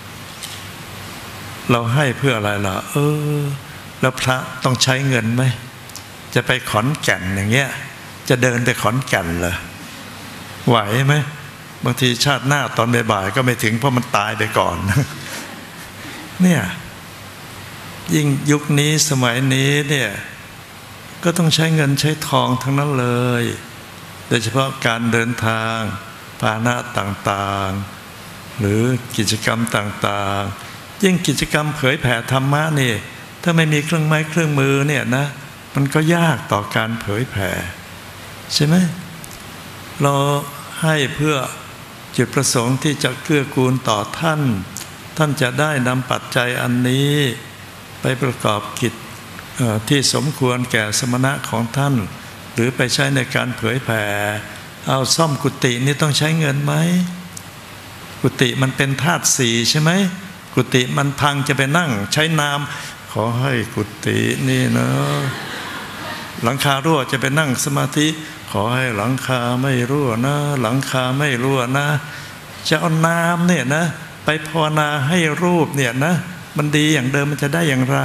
เราให้เพื่ออะไรล่ะแล้วพระต้องใช้เงินไหมจะไปขอนแก่นอย่างเงี้ยจะเดินไปขอนแก่นเหรอไหวไหมบางทีชาติหน้าตอนบ่ายๆก็ไม่ถึงเพราะมันตายไปก่อนเนี่ยยิ่งยุคนี้สมัยนี้เนี่ยก็ต้องใช้เงินใช้ทองทั้งนั้นเลยโดยเฉพาะการเดินทางพาหนะต่างๆหรือกิจกรรมต่างๆยิ่งกิจกรรมเผยแผ่ธรรมะนี่ถ้าไม่มีเครื่องไม้เครื่องมือเนี่ยนะมันก็ยากต่อการเผยแผ่ใช่ไหมเราให้เพื่อจุดประสงค์ที่จะเกื้อกูลต่อท่านจะได้นำปัจจัยอันนี้ไปประกอบกิจที่สมควรแก่สมณะของท่านหรือไปใช้ในการเผยแผ่เอาซ่อมกุฏินี่ต้องใช้เงินไหมกุฏิมันเป็นธาตุสี่ใช่ไหมกุฏิมันพังจะไปนั่งใช้น้ำขอให้กุฏินี่นะหลังคารั่วจะไปนั่งสมาธิขอให้หลังคาไม่รั่วนะหลังคาไม่รั่วนะจะเอาน้ำเนี่ยนะไปภาวนาให้รูปเนี่ยนะมันดีอย่างเดิมมันจะได้อย่างไร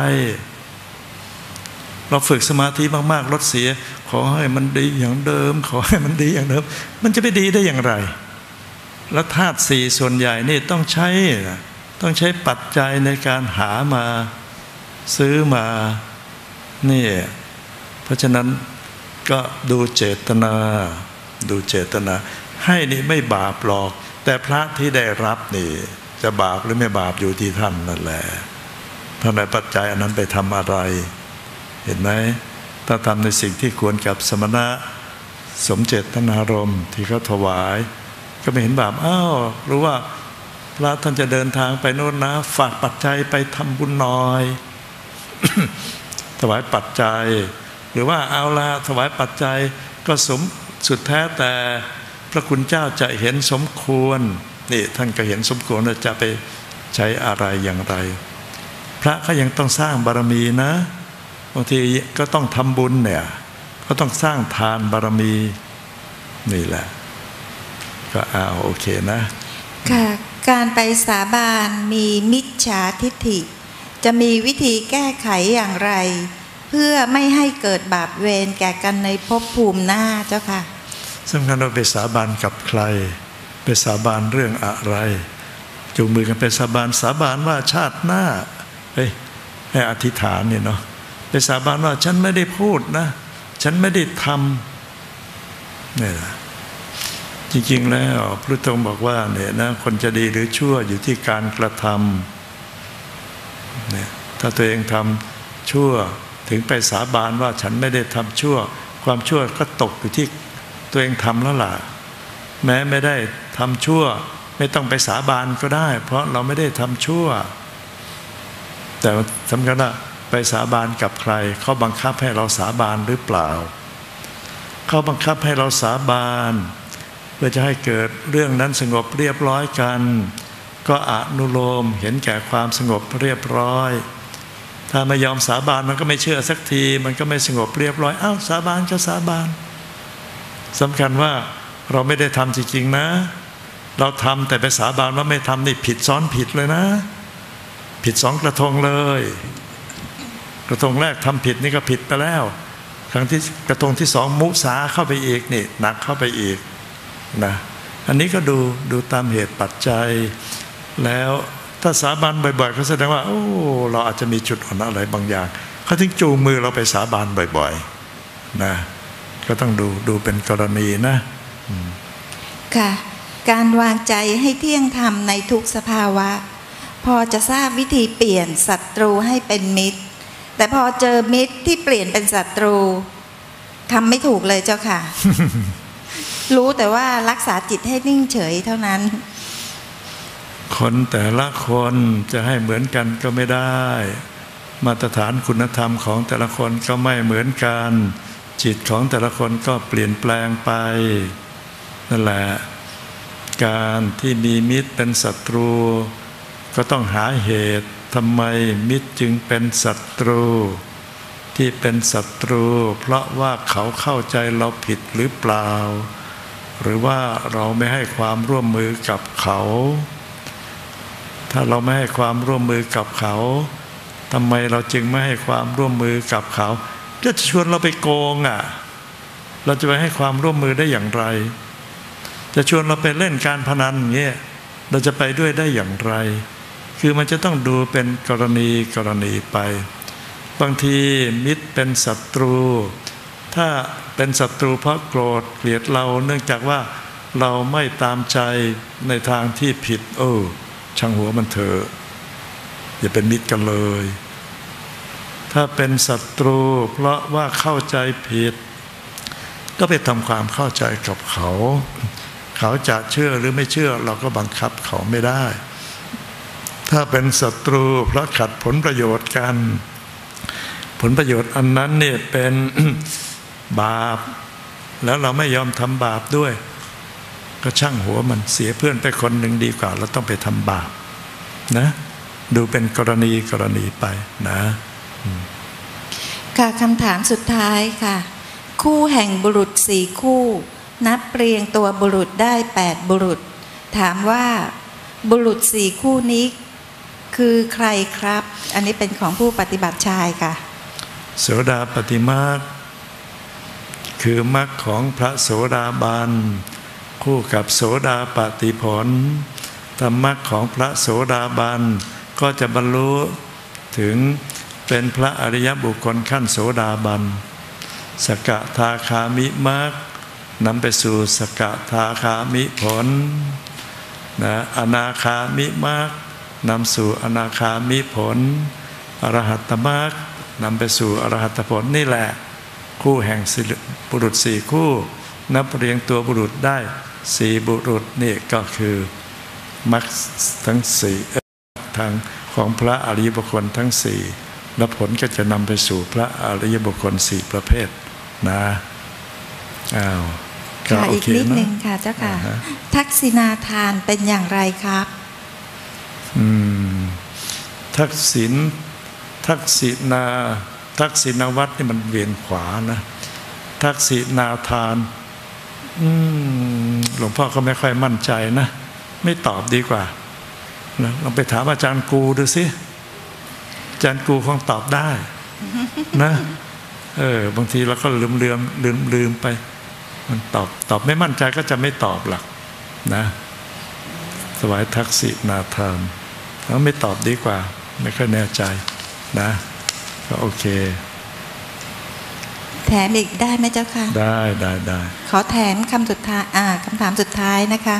เราฝึกสมาธิมากๆลดเสียขอให้มันดีอย่างเดิมขอให้มันดีอย่างเดิมมันจะไปดีได้อย่างไรแล้วธาตุสี่ส่วนใหญ่นี่ต้องใช้ปัจจัยในการหามาซื้อมานี่เพราะฉะนั้นก็ดูเจตนาให้นี่ไม่บาปหรอกแต่พระที่ได้รับนี่จะบาปหรือไม่บาปอยู่ที่ท่านนั่นแหละท่านได้ปัจจัยอันนั้นไปทำอะไรเห็นไหมถ้าทำในสิ่งที่ควรกับสมณะสมเจตนารมณ์ที่เขาถวายก็ไม่เห็นบาปรู้ว่าพระท่านจะเดินทางไปโน่นนะฝากปัจจัยไปทำบุญหน่อย ถวายปัจจัยหรือว่าเอาละถวายปัจจัยก็สุดแท้แต่พระคุณเจ้าจะเห็นสมควรนี่ท่านก็เห็นสมควรว่าจะไปใช้อะไรอย่างไรพระก็ยังต้องสร้างบารมีนะบางทีก็ต้องทำบุญเนี่ยก็ต้องสร้างทานบารมีนี่แหละก็โอเคนะค่ะการไปสาบานมีมิจฉาทิฏฐิจะมีวิธีแก้ไขอย่างไรเพื่อไม่ให้เกิดบาปเวรแก่กันในภพภูมิหน้าเจ้าค่ะสำคัญเราไปสาบานกับใครไปสาบานเรื่องอะไรจูงมือกันไปสาบานว่าชาติหน้าให้อธิษฐานเนี่ยเนาะไปสาบานว่าฉันไม่ได้พูดนะฉันไม่ได้ทำนี่แหละจริงๆแล้วพระพุทธองค์บอกว่าเนี่ยนะคนจะดีหรือชั่วอยู่ที่การกระทำเนี่ยถ้าตัวเองทำชั่วถึงไปสาบานว่าฉันไม่ได้ทำชั่วความชั่วก็ตกอยู่ที่ตัวเองทำแล้วล่ะแม้ไม่ได้ทำชั่วไม่ต้องไปสาบานก็ได้เพราะเราไม่ได้ทำชั่วแต่สำคัญว่าไปสาบานกับใครเขาบังคับให้เราสาบานหรือเปล่าเขาบังคับให้เราสาบานเพื่อจะให้เกิดเรื่องนั้นสงบเรียบร้อยกันก็อนุโลมเห็นแก่ความสงบเรียบร้อยถ้าไม่ยอมสาบานมันก็ไม่เชื่อสักทีมันก็ไม่สงบเรียบร้อยสาบานก็สาบานสำคัญว่าเราไม่ได้ทำจริงๆนะเราทำแต่ไปสาบานว่าไม่ทำนี่ผิดซ้อนผิดเลยนะผิด2 กระทงเลยกระทงแรกทำผิดนี่ก็ผิดไปแล้วครั้งที่กระทงที่2มุสาเข้าไปอีกนี่หนักเข้าไปอีกนะอันนี้ก็ดูตามเหตุปัจจัยแล้วถ้าสาบานบ่อยๆก็แสดงว่าเราอาจจะมีจุดอ่อนอะไรบางอย่างเขาถึงจูงมือเราไปสาบานบ่อยๆนะก็ต้องดูเป็นกรณีนะค่ะการวางใจให้เที่ยงธรรมในทุกสภาวะพอจะทราบวิธีเปลี่ยนศัตรูให้เป็นมิตรแต่พอเจอมิตรที่เปลี่ยนเป็นศัตรูทำไม่ถูกเลยเจ้าค่ะ รู้แต่ว่ารักษาจิตให้นิ่งเฉยเท่านั้นคนแต่ละคนจะให้เหมือนกันก็ไม่ได้มาตรฐานคุณธรรมของแต่ละคนก็ไม่เหมือนกันจิตของแต่ละคนก็เปลี่ยนแปลงไปนั่นแหละการที่มีมิตรเป็นศัตรูก็ต้องหาเหตุทำไมมิตรจึงเป็นศัตรูที่เป็นศัตรูเพราะว่าเขาเข้าใจเราผิดหรือเปล่าหรือว่าเราไม่ให้ความร่วมมือกับเขาถ้าเราไม่ให้ความร่วมมือกับเขาทำไมเราจึงไม่ให้ความร่วมมือกับเขาก็จะชวนเราไปโกงเราจะไปให้ความร่วมมือได้อย่างไรจะชวนเราไปเล่นการพนันอย่างเงี้ยเราจะไปด้วยได้อย่างไรคือมันจะต้องดูเป็นกรณีไปบางทีมิตรเป็นศัตรูถ้าเป็นศัตรูเพราะโกรธเกลียดเราเนื่องจากว่าเราไม่ตามใจในทางที่ผิดช่างหัวมันเถอะอย่าเป็นมิตรกันเลยถ้าเป็นศัตรูเพราะว่าเข้าใจผิดก็ไปทำความเข้าใจกับเขาจะเชื่อหรือไม่เชื่อเราก็บังคับเขาไม่ได้ถ้าเป็นศัตรูเพราะขัดผลประโยชน์กันผลประโยชน์อันนั้นเนี่ยเป็น บาปแล้วเราไม่ยอมทำบาปด้วยก็ช่างหัวมันเสียเพื่อนไปคนหนึ่งดีกว่าเราต้องไปทำบาปนะดูเป็นกรณีไปนะค่ะคำถามสุดท้ายค่ะคู่แห่งบุรุษ4คู่นับเรียงตัวบุรุษได้8บุรุษถามว่าบุรุษ4คู่นี้คือใครครับอันนี้เป็นของผู้ปฏิบัติชายค่ะโสดาปัตติมรรคคือมรรคของพระโสดาบันคู่กับโสดาปัตติผลธรรมรรคของพระโสดาบันก็จะบรรลุถึงเป็นพระอริยบุคคลขั้นโสดาบันสกทาคามิมรรคนำไปสู่สกทาคามิผลอนาคามิมรรคนำสู่อนาคามิผลอรหัตตมรรคนำไปสู่อรหัตผลนี่แหละคู่แห่งบุรุษ4คู่นับเรียงตัวบุรุษได้4บุรุษนี่ก็คือมรรคทั้ง4ทางของพระอริยบุคคลทั้ง4และผลก็จะนำไปสู่พระอริยบุคคล4ประเภทนะค่ะอีกนิดนึงค่ะเจ้าค่ะทักษิณาทานเป็นอย่างไรครับทักษิณวัตรนี่มันเวียนขวานะทักษิณาทานหลวงพ่อก็ไม่ค่อยมั่นใจนะไม่ตอบดีกว่าลองไปถามอาจารย์กูดูสิอาจารย์กูคงตอบได้นะบางทีเราก็ลืมไปมันตอบไม่มั่นใจก็จะไม่ตอบหลักนะถวายทักษิณาทานแล้วไม่ตอบดีกว่าไม่ค่อยแน่ใจนะก็โอเคแถมอีกได้ไหมเจ้าค่ะได้ขอแถมคำสุดท้ายคำถามสุดท้ายนะคะ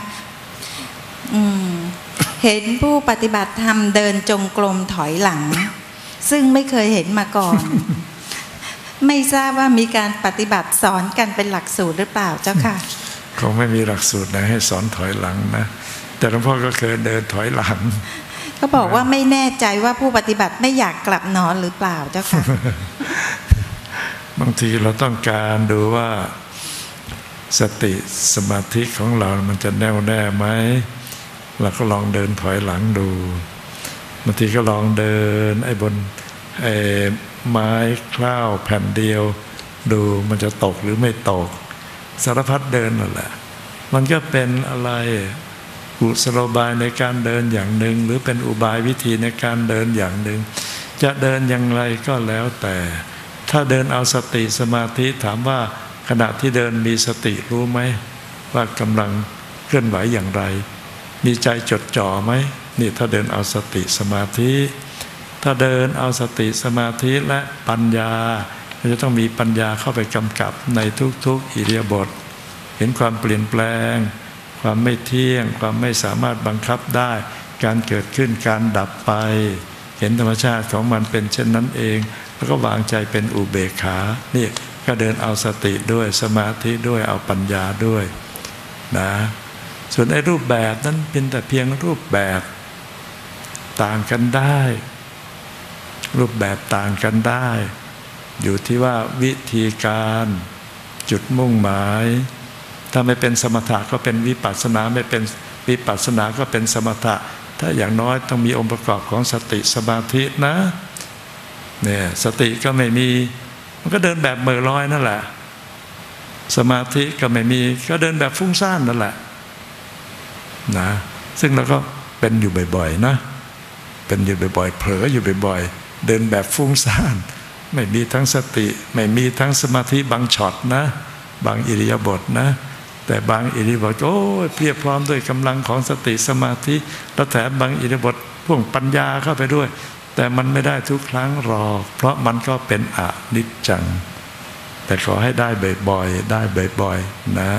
เห็นผู้ปฏิบัติธรรมเดินจงกรมถอยหลังซึ่งไม่เคยเห็นมาก่อน ไม่ทราบว่ามีการปฏิบัติสอนกันเป็นหลักสูตรหรือเปล่าเจ้าค่ะคงไม่มีหลักสูตรไหนให้สอนถอยหลังนะแต่หลวงพ่อก็เคยเดินถอยหลังก็บอกว่าไม่แน่ใจว่าผู้ปฏิบัติไม่อยากกลับนอนหรือเปล่าเจ้าค่ะบางทีเราต้องการดูว่าสติสมาธิของเรามันจะแน่วแน่ไหมเราก็ลองเดินถอยหลังดูบางทีก็ลองเดินบนไม้คล้าวแผ่นเดียวดูมันจะตกหรือไม่ตกสารพัดเดินนั่นแหละมันก็เป็นอะไรกุศโลบายในการเดินอย่างหนึ่งหรือเป็นอุบายวิธีในการเดินอย่างหนึ่งจะเดินอย่างไรก็แล้วแต่ถ้าเดินเอาสติสมาธิถามว่าขณะที่เดินมีสติรู้ไหมว่ากำลังเคลื่อนไหวอย่างไรมีใจจดจ่อไหมนี่ถ้าเดินเอาสติสมาธิถ้าเดินเอาสติสมาธิและปัญญาเราจะต้องมีปัญญาเข้าไปกำกับในทุกๆอิริยาบถเห็นความเปลี่ยนแปลงความไม่เที่ยงความไม่สามารถบังคับได้การเกิดขึ้นการดับไปเห็นธรรมชาติของมันเป็นเช่นนั้นเองแล้วก็วางใจเป็นอุเบกขานี่ก็เดินเอาสติด้วยสมาธิด้วยเอาปัญญาด้วยนะส่วนรูปแบบนั้นเป็นแต่เพียงรูปแบบต่างกันได้รูปแบบต่างกันได้อยู่ที่ว่าวิธีการจุดมุ่งหมายถ้าไม่เป็นสมถะก็เป็นวิปัสสนาไม่เป็นวิปัสสนาก็เป็นสมถะถ้าอย่างน้อยต้องมีองค์ประกอบของสติสมาธินะเนี่ยสติก็ไม่มีมันก็เดินแบบเมื่อลอยนั่นแหละสมาธิก็ไม่มีก็เดินแบบฟุ้งซ่านนั่นแหละนะซึ่งเราก็เป็นอยู่บ่อยๆนะเป็นอยู่บ่อยๆเผลออยู่บ่อยๆเดินแบบฟุ้งซ่านไม่มีทั้งสติไม่มีทั้งสมาธิบางช็อตนะบางอิริยาบถนะแต่บางอิริยาบถโอ้ยเพียบพร้อมด้วยกำลังของสติสมาธิแล้วแถมบางอิริยาบถพ่วงปัญญาเข้าไปด้วยแต่มันไม่ได้ทุกครั้งหรอกเพราะมันก็เป็นอนิจจังแต่ขอให้ได้บ่อยๆได้บ่อยๆนะ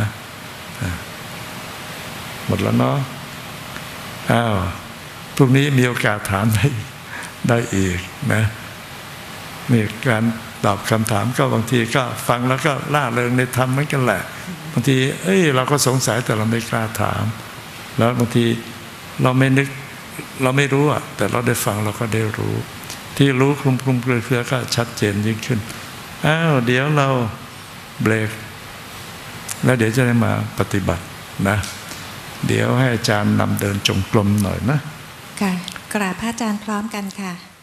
หมดแล้วเนาะพรุ่งนี้มีโอกาสถามได้อีกนะนี่การตอบคำถามก็บางทีก็ฟังแล้วก็ล่าเริงในธรรมเหมือนกันแหละบางทีเราก็สงสัยแต่เราไม่กล้าถามแล้วบางทีเราไม่นึกเราไม่รู้แต่เราได้ฟังเราก็ได้รู้ที่รู้คลุมเครือก็ชัดเจนยิ่งขึ้นเดี๋ยวเราเบรกแล้วเดี๋ยวจะได้มาปฏิบัตินะเดี๋ยวให้อาจารย์นำเดินจงกรมหน่อยนะค่ะกราบพระอาจารย์พร้อมกันค่ะ